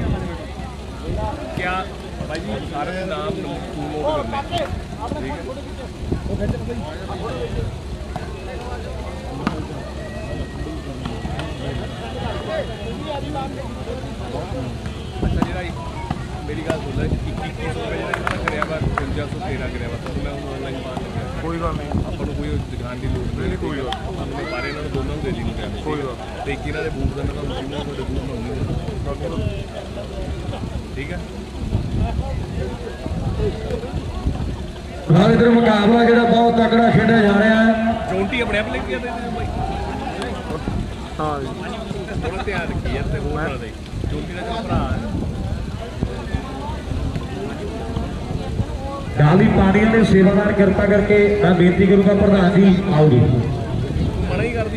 ਕਿਆ ਭਾਈ ਜੀ ਸਾਰੇ ਦੇ ਨਾਮ ਨੋਟ ਕਰਨੇ ਠੀਕ ਅੱਛਾ ਜਿਹੜਾ ਮੇਰੀ ਗੱਲ ਸੁਣ ਲੈ ਇੱਕੀ ਸੌ ਰੁਪਏ ਜਿਹੜਾ ਕਰਿਆ ਵਾ ਪੰਜਾਹ ਸੌ ਤੇਰਾਂ ਕਰਿਆ ਵਾ ਤਾਂ ਮੈਂ ਹੁਣ ਆਨਲਾਈਨ ਪਾਣ ਲੱਗਿਆ ਕੋਈ ਗੱਲ ਨਹੀਂ ਆਪਾਂ ਨੂੰ ਕੋਈ ਦੁਕਾਨ ਦੀ ਲੋੜ ਨਹੀਂ ਕੋਈ ਗੱਲ ਆਪਣੇ ਬਾਰੇ ਇਹਨਾਂ ਨੂੰ ਦੋਨਾਂ ਨੂੰ ਦੇ ਦੀ ਨੂੰ ਕੋਈ ਗੱਲ ਤੇ ਇੱਕ ਇਹਨਾਂ ਦੇ ਬੂਟ ਦਾ ਮੈਂ ਤੁਹਾਨੂੰ ਜਿੰਨਾ ਤੁਹਾਡੇ ਬੂਟ ਬਣਾਉਂਦੇ ਠੀਕ ਹੈ ਨਾਲ ਇਧਰ ਮੁਕਾਬਲਾ ਜਿਹੜਾ ਬਹੁਤ ਤਕੜਾ ਖੇਡਿਆ ਜਾ ਰਿਹਾ ਹੈ ਚੌਂਟੀ ਆਪਣੇ ਆਪ ਲੈ ਕੇ ਆਦੇ ਨੇ ਬਾਈ ਹਾਂ ਜੀ ਥੋੜਾ ਧਿਆਨ ਰੱਖੀ ਯਾਰ ਤੇ ਹੋਰ ਨਾ ਦੇ ਚੌਂਟੀ ਦਾ ਭਰਾ ਗਾਲੀ ਪਾਣੀਆਂ ਦੇ ਸੇਵਾਦਾਰ ਕਿਰਪਾ ਕਰਕੇ ਮੈਂ ਬੇਨਤੀ ਕਰੂੰਗਾ ਪ੍ਰਧਾਨ ਜੀ ਆਓ ਜੀ ਮਨਾ ਹੀ ਕਰਦੀ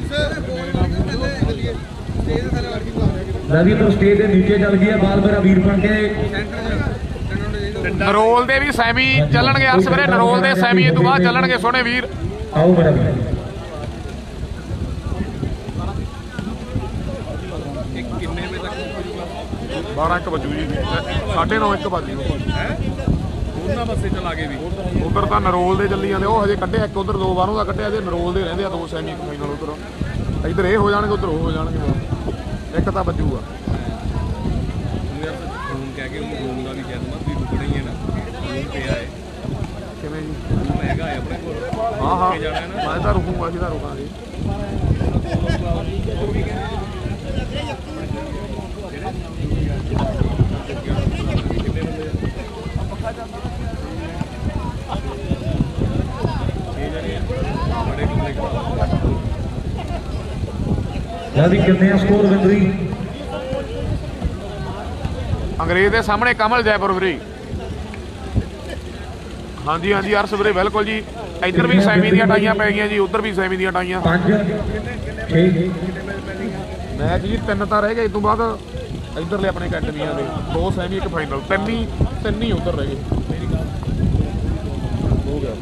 ਲਵੀ ਤੋਂ ਸਟੇਜ ਦੇ ਨੀਚੇ ਚੱਲ ਗਈ ਹੈ ਬਾਲ ਮੇਰਾ ਵੀਰ ਬਣ ਕੇ ਨਰੋਲ ਦੇ ਵੀ ਸੈਮੀ ਚੱਲਣਗੇ ਅਰਸ਼ ਵੀਰੇ ਨਰੋਲ ਦੇ ਸੈਮੀ ਤੋਂ ਬਾਅਦ ਚੱਲਣਗੇ ਸੋਹਣੇ ਵੀਰ ਆਓ ਮੇਰਾ ਵੀਰ ਇੱਕ ਕਿੰਨੇ ਵਜੇ ਤੱਕ ਬਾਰਾਂ ਇੱਕ ਵਜੂ ਜੀ ਸਾਢੇ ਨੌ ਇੱਕ ਵਜ ਜੂ ਹੈ ਉਹਨਾਂ ਬੱਸੇ ਚਲਾ ਕੇ ਵੀ ਉਧਰ ਤਾਂ ਨਰੋਲ ਦੇ ਚੱਲੀ ਜਾਂਦੇ ਉਹ ਹਜੇ ਕੱਢਿਆ ਇੱਕ ਉਧਰ ਦੋ ਬਾਹਰੋਂ ਦਾ ਕੱਢਿਆ ਜੇ ਨਰੋਲ ਦੇ ਰਹਿੰਦੇ ਆ ਦੋ ਸੈਮੀ ਫਾਈਨਲ ਉਧਰ ਇੱਧਰ ਇਹ ਹੋ ਜਾਣਗੇ ਉਧਰ ਉਹ ਹੋ ਜਾਣਗੇ ਇੱਕ ਤਾਂ ਵੱਜੂਗਾ ਕਿ ਉਹਨੂੰ ਰੋਣ ਦਾ ਵੀ ਕਹਿ ਦਵਾਂ ਵੀ ਰੁਕਣਾ ਹੀ ਹੈ ਨਾ ਉਹ ਪਿਆ ਹੈ ਕਿਵੇਂ ਜੀ ਮੈਂ ਹੈਗਾ ਹੈ ਆਪਣੇ ਕੋਲ ਹਾਂ ਹਾਂ ਜਾਣਾ ਹੈ ਨਾ ਮੈਂ ਤਾਂ ਰੁਕੂੰਗਾ ਅਸੀਂ ਤਾਂ ਰੁਕਾਂਗੇ ਲੈ ਵੀ ਕਿੰਨੇ ਆ ਸਕੋਰ ਵਿੰਦਰੀ ਅੰਗਰੇਜ਼ ਦੇ ਸਾਹਮਣੇ ਕਮਲ ਜੈਪੁਰ ਵੀਰੇ ਹਾਂਜੀ ਹਾਂਜੀ ਅਰਸ਼ ਵੀਰੇ ਬਿਲਕੁਲ ਜੀ ਇੱਧਰ ਵੀ ਸੈਮੀ ਦੀਆਂ ਟਾਈਆਂ ਪੈ ਗਈਆਂ ਜੀ ਉੱਧਰ ਵੀ ਸੈਮੀ ਦੀਆਂ ਟਾਈਆਂ ਪੰਜ ਛੇ ਮੈਚ ਜੀ ਤਿੰਨ ਤਾਂ ਰਹਿ ਗਏ ਇਸ ਤੋਂ ਬਾਅਦ ਇੱਧਰਲੇ ਆਪਣੇ ਅਕੈਡਮੀਆਂ ਦੇ ਦੋ ਸੈਮੀ ਇੱਕ ਫਾਈਨਲ ਤਿੰਨ ਹੀ ਤਿੰਨ ਹੀ ਉੱਧਰ ਰਹਿ ਗਏ ਹੋ ਗਿਆ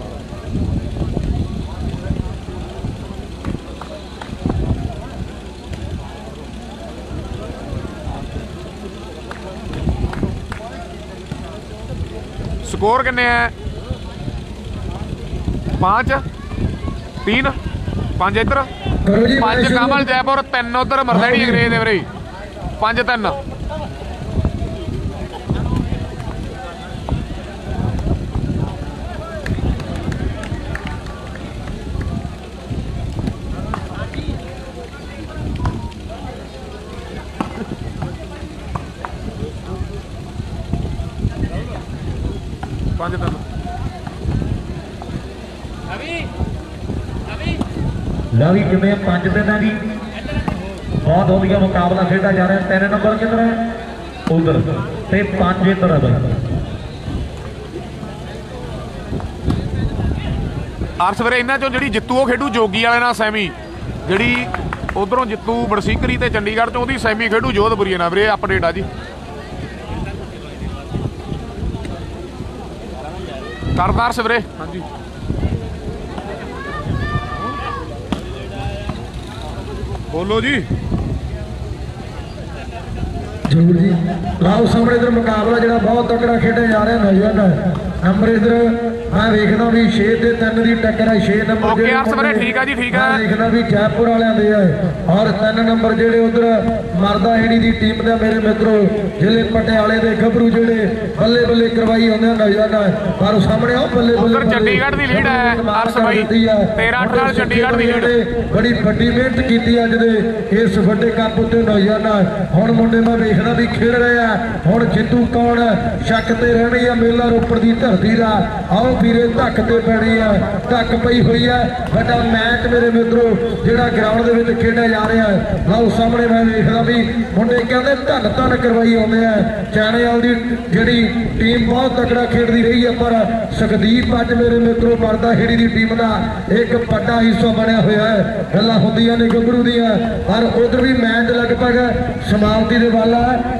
स्कोर कितने हैं पांच तीन पांच इधर ਕਰੋ ਜੀ पांच ਮੈਚ कमल जयपुर तीन उधर मरदेड़ी अंग्रेज दे ਵੀਰੇ पांच तीन पांच तीन ਲੈ ਵੀ ਕਿੰਨੇ ਪੰਜ ਦਿਨਾਂ ਦੀ ਬਹੁਤ ਵਧੀਆ ਮੁਕਾਬਲਾ ਖੇਡਿਆ ਜਾ ਰਿਹਾ ਤਿੰਨ ਨੰਬਰ ਕਿੱਧਰ ਹੈ ਉਧਰ ਤੇ ਪੰਜ ਇੱਧਰ ਹੈ ਬਈ ਅਰਸ਼ ਵੀਰੇ ਇਹਨਾਂ ਚੋਂ ਜਿਹੜੀ ਜਿੱਤੂ ਉਹ ਖੇਡੂ ਜੋਗੀ ਵਾਲੇ ਨਾਲ ਸੈਮੀ ਜਿਹੜੀ ਉਧਰੋਂ ਜਿੱਤੂ ਬੜਸੀਕਰੀ ਤੇ ਚੰਡੀਗੜ੍ਹ ਚੋਂ ਉਹਦੀ ਸੈਮੀ ਖੇਡੂ ਜੋਧਪੁਰੀ ਨਾਲ ਵੀਰੇ ਅਪਡੇਟ ਆ ਜੀ ਕਰਦਾ ਅਰਸ਼ ਵੀਰੇ ਹਾਂਜੀ ਬੋਲੋ ਜੀ ਜ਼ਰੂਰ ਜੀ ਲਾਓ ਸਾਹਮਣੇ ਇਧਰ ਮੁਕਾਬਲਾ ਜਿਹੜਾ ਬਹੁਤ ਤਕੜਾ ਖੇਡਿਆ ਜਾ ਰਿਹਾ ਨੌਜਵਾਨ ਨੰਬਰ ਇਧਰ ਮੈਂ ਵੇਖਦਾ ਵੀ ਛੇ ਤੇ ਤਿੰਨ ਦੀ ਟੱਕਰ ਹੈ ਛੇ ਨੰਬਰ ਓਕੇ ਅਰਸ਼ ਵੀਰੇ ਠੀਕ ਆ ਜੀ ਠੀਕ ਆ ਮੈਂ ਵੇਖਦਾ ਵੀ ਜੈਪੁਰ ਵਾਲਿਆਂ ਦੇ ਹੈ ਔਰ ਤਿੰਨ ਨੰਬਰ ਜਿਹੜੇ ਉਧਰ ਮਰਦਾ ਹੈੜੀ ਦੀ ਟੀਮ ਦੇ ਮੇਰੇ ਮਿੱਤਰੋ ਜ਼ਿਲ੍ਹੇ ਪਟਿਆਲੇ ਦੇ ਗੱਭਰੂ ਜਿਹੜੇ ਬੱਲੇ ਬੱਲੇ ਕਰਵਾਈ ਹੁੰਦੇ ਆ ਨੌਜਵਾਨ ਪਰ ਸਾਹਮਣੇ ਉਹ ਬੱਲੇ ਬੱਲੇ ਉਧਰ ਚੰਡੀਗੜ੍ਹ ਦੀ ਲੀਡ ਹੈ ਅਰਸ਼ ਬਾਈ ਤੇਰਾਂ ਅੱਠ ਨਾਲ ਚੰਡੀਗੜ੍ਹ ਦੀ ਲੀਡ ਬੜੀ ਵੱਡੀ ਮਿਹਨਤ ਕੀਤੀ ਅੱਜ ਦੇ ਇਸ ਵੱਡੇ ਕੱਪ ਉੱਤੇ ਨੌਜਵਾਨ ਹੁਣ ਮੁੰਡੇ ਮੈਂ ਵੇਖਦਾ ਵੀ ਖੇਡ ਰਹੇ ਆ ਹੁਣ ਜਿੱਤੂ ਕੌਣ ਸ਼ੱਕ ਤੇ ਰਹਿਣੀ ਆ ਮੇਲਾ ਰੋਪੜ ਦੀ ਧਰਤੀ ਦਾ ਆਓ ਵੀਰੇ ਧੱਕ ਤੇ ਪੈਣੀ ਆ ਧੱਕ ਪਈ ਹੋਈ ਆ ਵੱਡਾ ਮੈਚ ਮੇਰੇ ਮਿੱਤਰੋ ਜਿਹੜਾ ਗਰਾਊਂਡ ਦੇ ਵਿੱਚ ਖੇਡਿਆ ਜਾ ਰਿਹਾ ਹੈ ਲਓ ਸਾਹਮਣੇ ਮੈਂ ਵੇਖਦਾ ਵੀ ਮੁੰਡੇ ਕਹਿੰਦੇ ਧੰਨ ਧੰਨ ਕਰਵਾਈ ਆਉਂਦੇ ਆ ਚਾਣੇਵਾਲ ਦੀ ਜਿਹੜੀ ਟੀਮ ਬਹੁਤ ਤਕੜਾ ਖੇਡਦੀ ਰਹੀ ਹੈ ਪਰ ਸੁਖਦੀਪ ਅੱਜ ਮੇਰੇ ਮਿੱਤਰੋ ਮਰਦਾ ਹੇੜੀ ਦੀ ਟੀਮ ਦਾ ਇੱਕ ਵੱਡਾ ਹਿੱਸਾ ਬਣਿਆ ਹੋਇਆ ਹੈ ਗੱਲਾਂ ਹੁੰਦੀਆਂ ਨੇ ਗੱਭਰੂ ਦੀਆਂ ਪਰ ਉਧਰ ਵੀ ਮੈਚ ਲਗਭਗ ਸਮਾਪਤੀ ਦੇ ਵੱਲ ਹੈ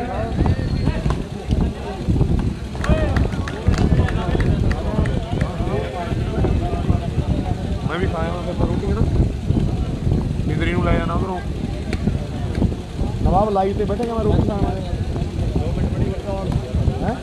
ਮੈਂ ਵੀ ਖਾਇਆ ਮੈਂ ਫਿਰ ਰੋਟੀ ਨਾ ਇੰਦਰੀ ਨੂੰ ਲੈ ਜਾਣਾ ਉਧਰੋਂ ਨਵਾਬ ਲਾਈਵ ਤੇ ਬੈਠੇਗਾ ਮੈਂ ਰੋਟੀ ਖਾਣ ਆਇਆ ਦੋ ਮਿੰਟ ਬੜੀ ਹੈ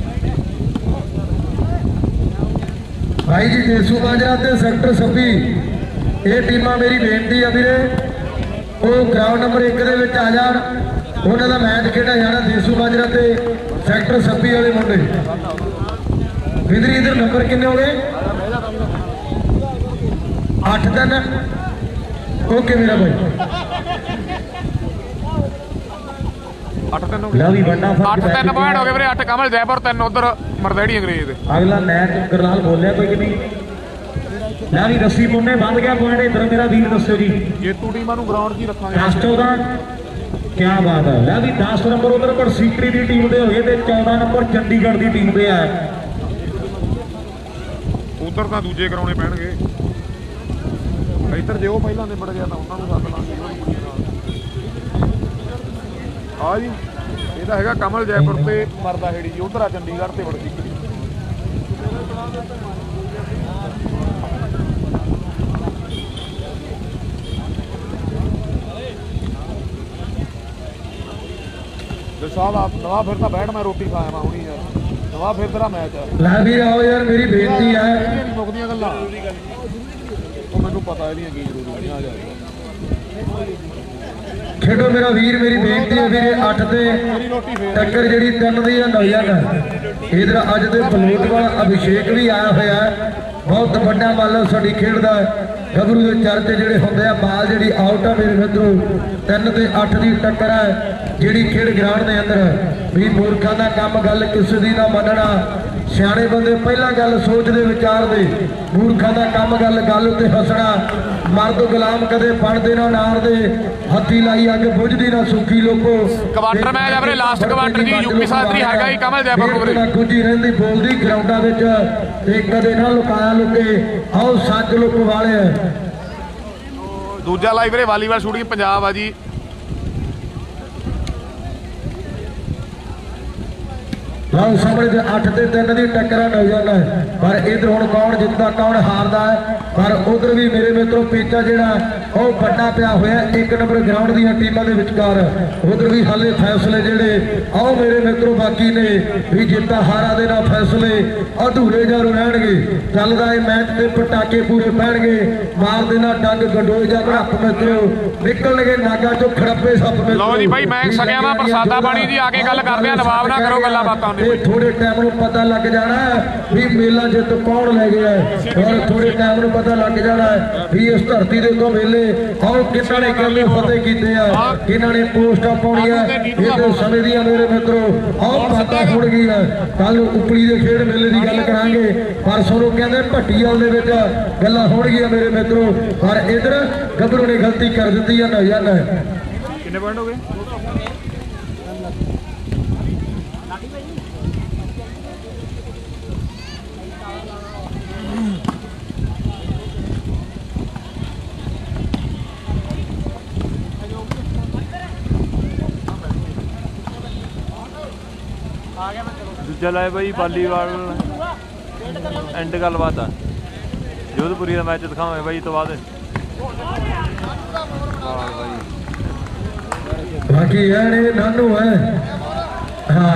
ਭਾਈ ਜੀ ਦੇਸੂ ਮਾਜਰਾ ਤੇ ਸੈਕਟਰ ਛੱਬੀ ਇਹ ਟੀਮਾਂ ਮੇਰੀ ਬੇਨਤੀ ਆ ਵੀਰੇ ਉਹ ਗਰਾਊਂਡ ਨੰਬਰ ਇੱਕ ਦੇ ਵਿੱਚ ਆ ਜਾਣ ਉਹਨਾਂ ਦਾ ਮੈਚ ਖੇਡਿਆ ਜਾਣਾ ਦੇਸੂ ਮਾਜਰਾ ਤੇ ਸੈਕਟਰ ਛੱਬੀ ਵਾਲੇ ਮੁੰਡੇ ਵਿਦਰੀ ਇਧਰ ਨੰਬਰ ਕਿੰਨੇ ਹੋ ਗਏ ਅੱਠ ਤਿੰਨ ਓਕੇ ਮੇਰਾ ਭਾਈ ਅੱਠ ਤਿੰਨ ਹੋ ਗਏ ਲੈ ਵੀ ਵੱਡਾ ਫਰਕ ਅੱਠ ਤਿੰਨ ਪੁਆਇੰਟ ਹੋ ਗਏ ਵੀਰੇ ਅੱਠ ਕਮਲ ਜੈਪੁਰ ਤਿੰਨ ਉਧਰ ਮਰਦੇੜੀ ਅੰਗਰੇਜ਼ ਦੇ ਅਗਲਾ ਮੈਚ ਗਰਨਾਲ ਬੋਲਿਆ ਕੋਈ ਕਿ ਨਹੀਂ ਲੈ ਵੀ ਰੱਸੀ ਮੁੰਨੇ ਵੱਧ ਗਿਆ ਪੁਆਇੰਟ ਇਧਰ ਮੇਰਾ ਵੀਰ ਦੱਸਿਓ ਜੀ ਜੇਤੂ ਟੀਮਾਂ ਨੂੰ ਗਰਾਊਂਡ 'ਚ ਹੀ ਰੱਖਾਂਗੇ ਕਾਸਟੋ ਦਾ ਕੀ ਬਾਤ ਹੈ ਲੈ ਵੀ ਦਸ ਨੰਬਰ ਉਧਰ ਪਰ ਸੀਕਰੀ ਦੀ ਟੀਮ ਦੇ ਹੋਏ ਤੇ ਚੌਦਾਂ ਨੰਬਰ ਚੰਡੀਗੜ੍ਹ ਦੀ ਟੀਮ ਦੇ ਆ ਉਧਰ ਤਾਂ ਦੂਜੇ ਕਰਾਉਣੇ ਪੈਣਗੇ ਇੱਧਰ ਜੇ ਉਹ ਪਹਿਲਾਂ ਨਿਬੜ ਗਿਆ ਤਾਂ ਉਹਨਾਂ ਨੂੰ ਸੱਦ ਲਾਂਗੇ ਆ ਜੀ ਇਹਦਾ ਹੈਗਾ ਕਮਲ ਜੈਪੁਰ ਤੇ ਮਰਦਾ ਹੇੜੀ ਜੀ ਉਧਰ ਆ ਚੰਡੀਗੜ੍ਹ ਤੇ ਬੜਦੀ ਸਾਹਿਬ ਆਪ ਨਵਾਂ ਫਿਰ ਤਾਂ ਬੈਠ ਮੈਂ ਰੋਟੀ ਖਾਇਆ ਮੈਂ ਹੁਣੀ ਯਾਰ ਨਵਾਂ ਫਿਰ ਤੇਰਾ ਮੈਚ ਹੈ ਲੈ ਵੀ ਆਓ ਯਾਰ ਮੇਰੀ ਬੇਨਤੀ ਹੈ ਨਹੀਂ ਮੁੱਕਦੀਆਂ ਗੱਲਾਂ ਉਹ ਮੈਨੂੰ ਪਤਾ ਇਹਦੀਆਂ ਕੀ ਜ਼ਰੂਰੀ ਨਹੀਂ ਆ ਜਾ ਖੇਡੋ ਮੇਰਾ ਵੀਰ। ਮੇਰੀ ਬੇਨਤੀ ਹੈ ਵੀਰੇ, ਅੱਠ ਤੇ ਟੱਕਰ ਜਿਹੜੀ ਤਿੰਨ ਦੀ ਹੈ ਨੌਜਵਾਨ ਇਧਰ ਅੱਜ ਦੇ ਬਲੋਟ ਵਾਲਾ ਅਭਿਸ਼ੇਕ ਵੀ ਆਇਆ ਹੋਇਆ ਹੈ। ਬਹੁਤ ਵੱਡਾ ਮੰਨ ਲਓ ਸਾਡੀ ਖੇਡ ਦਾ ਗੱਭਰੂ ਦੇ ਚਰਚੇ ਜਿਹੜੇ ਹੁੰਦੇ ਆ। ਬਾਲ ਜਿਹੜੀ ਆਊਟ ਆ ਮੇਰੇ ਮਿੱਤਰੋ, ਤਿੰਨ ਤੇ ਅੱਠ ਦੀ ਟੱਕਰ ਹੈ ਜਿਹੜੀ ਖੇਡ ਗਰਾਊਂਡ ਦੇ ਅੰਦਰ। ਵੀ ਮੂਰਖਾਂ ਦਾ ਕੰਮ ਗੱਲ ਕਿਸੇ ਦੀ ਨਾ ਮੰਨਣਾ, ਸਿਆਣੇ ਬੰਦੇ ਪਹਿਲਾਂ ਗੱਲ ਸੋਚਦੇ ਵਿਚਾਰਦੇ। ਮੂਰਖਾਂ ਦਾ ਕੰਮ ਗੱਲ ਗੱਲ ਉੱਤੇ ਹੱਸਣਾ। ਮਰਦ ਗੁਲਾਮ ਕਦੇ ਬਣਦੇ ਨਾ ਨਾਰਦੇ, ਹੱਥੀ ਲਾਈ ਅੱਗ ਬੁਝਦੀ ਨਾ ਸੁੱਕੀ ਲੋਕੋ। ਕੁਆਟਰ ਮੈਚ ਆ ਵੀਰੇ, ਲਾਸਟ ਕੁਆਟਰ ਜੀ ਯੂਪੀ ਸਾਦਰੀ ਹੈਗਾ ਜੀ ਕਮਲ ਜੈਪੁਰ ਕੋਲੇ। ਕੁੰਜੀ ਰਹਿੰਦੀ ਬੋਲਦੀ ਗਰਾਊਂਡਾਂ ਵਿੱਚ ਤੇ ਕਦੇ ਨਾ ਲੁਕਾਇਆ ਲੁਕੇ। ਆਓ ਸੱਚ ਲੁਕ ਵਾਲੇ। ਦੂਜਾ ਲਾਈਵ ਵੀਰੇ ਵਾਲੀਬਾਲ ਸ਼ੂਟਿੰਗ ਪੰਜਾਬ ਆ ਜੀ। ਲਓ ਸਾਹਮਣੇ ਤੇ ਅੱਠ ਤੇ ਤਿੰਨ ਦੀ ਟੱਕਰ ਨੌਜਵਾਨ, ਪਰ ਇਧਰ ਹੁਣ ਕੌਣ ਜਿੱਤਦਾ ਕੌਣ ਹਾਰਦਾ ਹੈ। ਪਰ ਉਧਰ ਵੀ ਮੇਰੇ ਮਿੱਤਰੋ ਪੇਚਾ ਜਿਹੜਾ ਉਹ ਵੱਡਾ ਪਿਆ ਹੋਇਆ ਇੱਕ ਨੰਬਰ ਗਰਾਊਂਡ ਦੀਆਂ ਟੀਮਾਂ ਦੇ ਵਿਚਕਾਰ। ਉਧਰ ਵੀ ਹਾਲੇ ਫੈਸਲੇ ਜਿਹੜੇ ਆਓ ਮੇਰੇ ਮਿੱਤਰੋ ਬਾਕੀ ਨੇ ਵੀ ਜਿੱਤਾ ਹਾਰਾ ਦੇ ਨਾਲ ਫੈਸਲੇ ਅਧੂਰੇ ਜਾਂ ਰਹਿਣਗੇ। ਚੱਲਦਾ ਇਹ ਮੈਚ ਤੇ ਪਟਾਕੇ ਪੂਰੇ ਪੈਣਗੇ। ਮਾਰ ਦੇਣਾ ਡੰਗ ਗੰਡੋਏ ਜਾਂ ਘੜੱਪ ਮਿੱਤਰੋ ਨਿਕਲਣਗੇ ਨਾਗਾ ਚੋਂ ਖੜੱਪੇ ਸੱਪ ਮਿੱਤਰੋ। ਲਓ ਜੀ ਬਾਈ ਮੈਂ ਸਕਿਆ ਵਾ ਪ੍ਰਸਾਦਾ ਪਾਣੀ ਦੀ ਆ ਕੇ ਗੱਲ ਕਰਦੇ ਆ। ਨਵਾਬ ਨਾ ਕਰੋ ਗੱਲਾਂ ਬਾਤਾਂ। ਇਹ ਥੋੜੇ ਟਾਈਮ ਨੂੰ ਪਤਾ ਲੱਗ ਜਾਣਾ ਵੀ ਮੇਲਾ ਜਿੱਤ ਕੌਣ ਲੈ ਗਿਆ ਔਰ ਥੋੜੇ ਟਾਈਮ ਨੂੰ ਪਤਾ ਲੱਗ ਜਾਣਾ ਵੀ ਇਸ ਧਰਤੀ ਦੇ ਤੋਂ ਮੇਲੇ ਆਓ ਕਿਹਨਾਂ ਨੇ ਕਿੰਨੇ ਫਤਿਹ ਕੀਤੇ ਆ, ਕਿਹਨਾਂ ਨੇ ਪੋਸਟਾਂ ਪਾਉਣੀਆਂ ਇਹਦੇ ਸਮੇਂ ਦੀਆਂ ਮੇਰੇ ਮਿੱਤਰੋ। ਆਓ ਪਤਾ ਹੁਣ ਗਈ ਹੈ ਕੱਲ ਉਪਲੀ ਦੇ ਖੇਡ ਮੇਲੇ ਦੀ ਗੱਲ ਕਰਾਂਗੇ। ਪਰਸੋਂ ਨੂੰ ਕਹਿੰਦੇ ਭੱਟੀਵਾਲ ਦੇ ਵਿੱਚ ਗੱਲਾਂ ਹੋਣਗੀਆਂ ਮੇਰੇ ਮਿੱਤਰੋ। ਪਰ ਇਧਰ ਗੱਭਰੂ ਨੇ ਗਲਤੀ ਕਰ ਦਿੱਤੀ ਹੈ ਨੌਜਵਾਨ। ਕਿੰਨੇ ਪੁਆਇੰਟ ਹੋ ਗਏ? ਦੂਜਾ ਲਾਇਆ ਬਾਈ ਵਾਲੀਬਾਲ ਐਂਡ ਗੱਲਬਾਤ ਆ। ਜੋਧਪੁਰੀ ਦਾ ਮੈਚ ਦਿਖਾਵਾਂਗੇ ਬਾਈ ਤੋਂ ਬਾਅਦ। ਬਾਕੀ ਇਹ ਨਾਨੂ ਹੈ ਹਾਂ।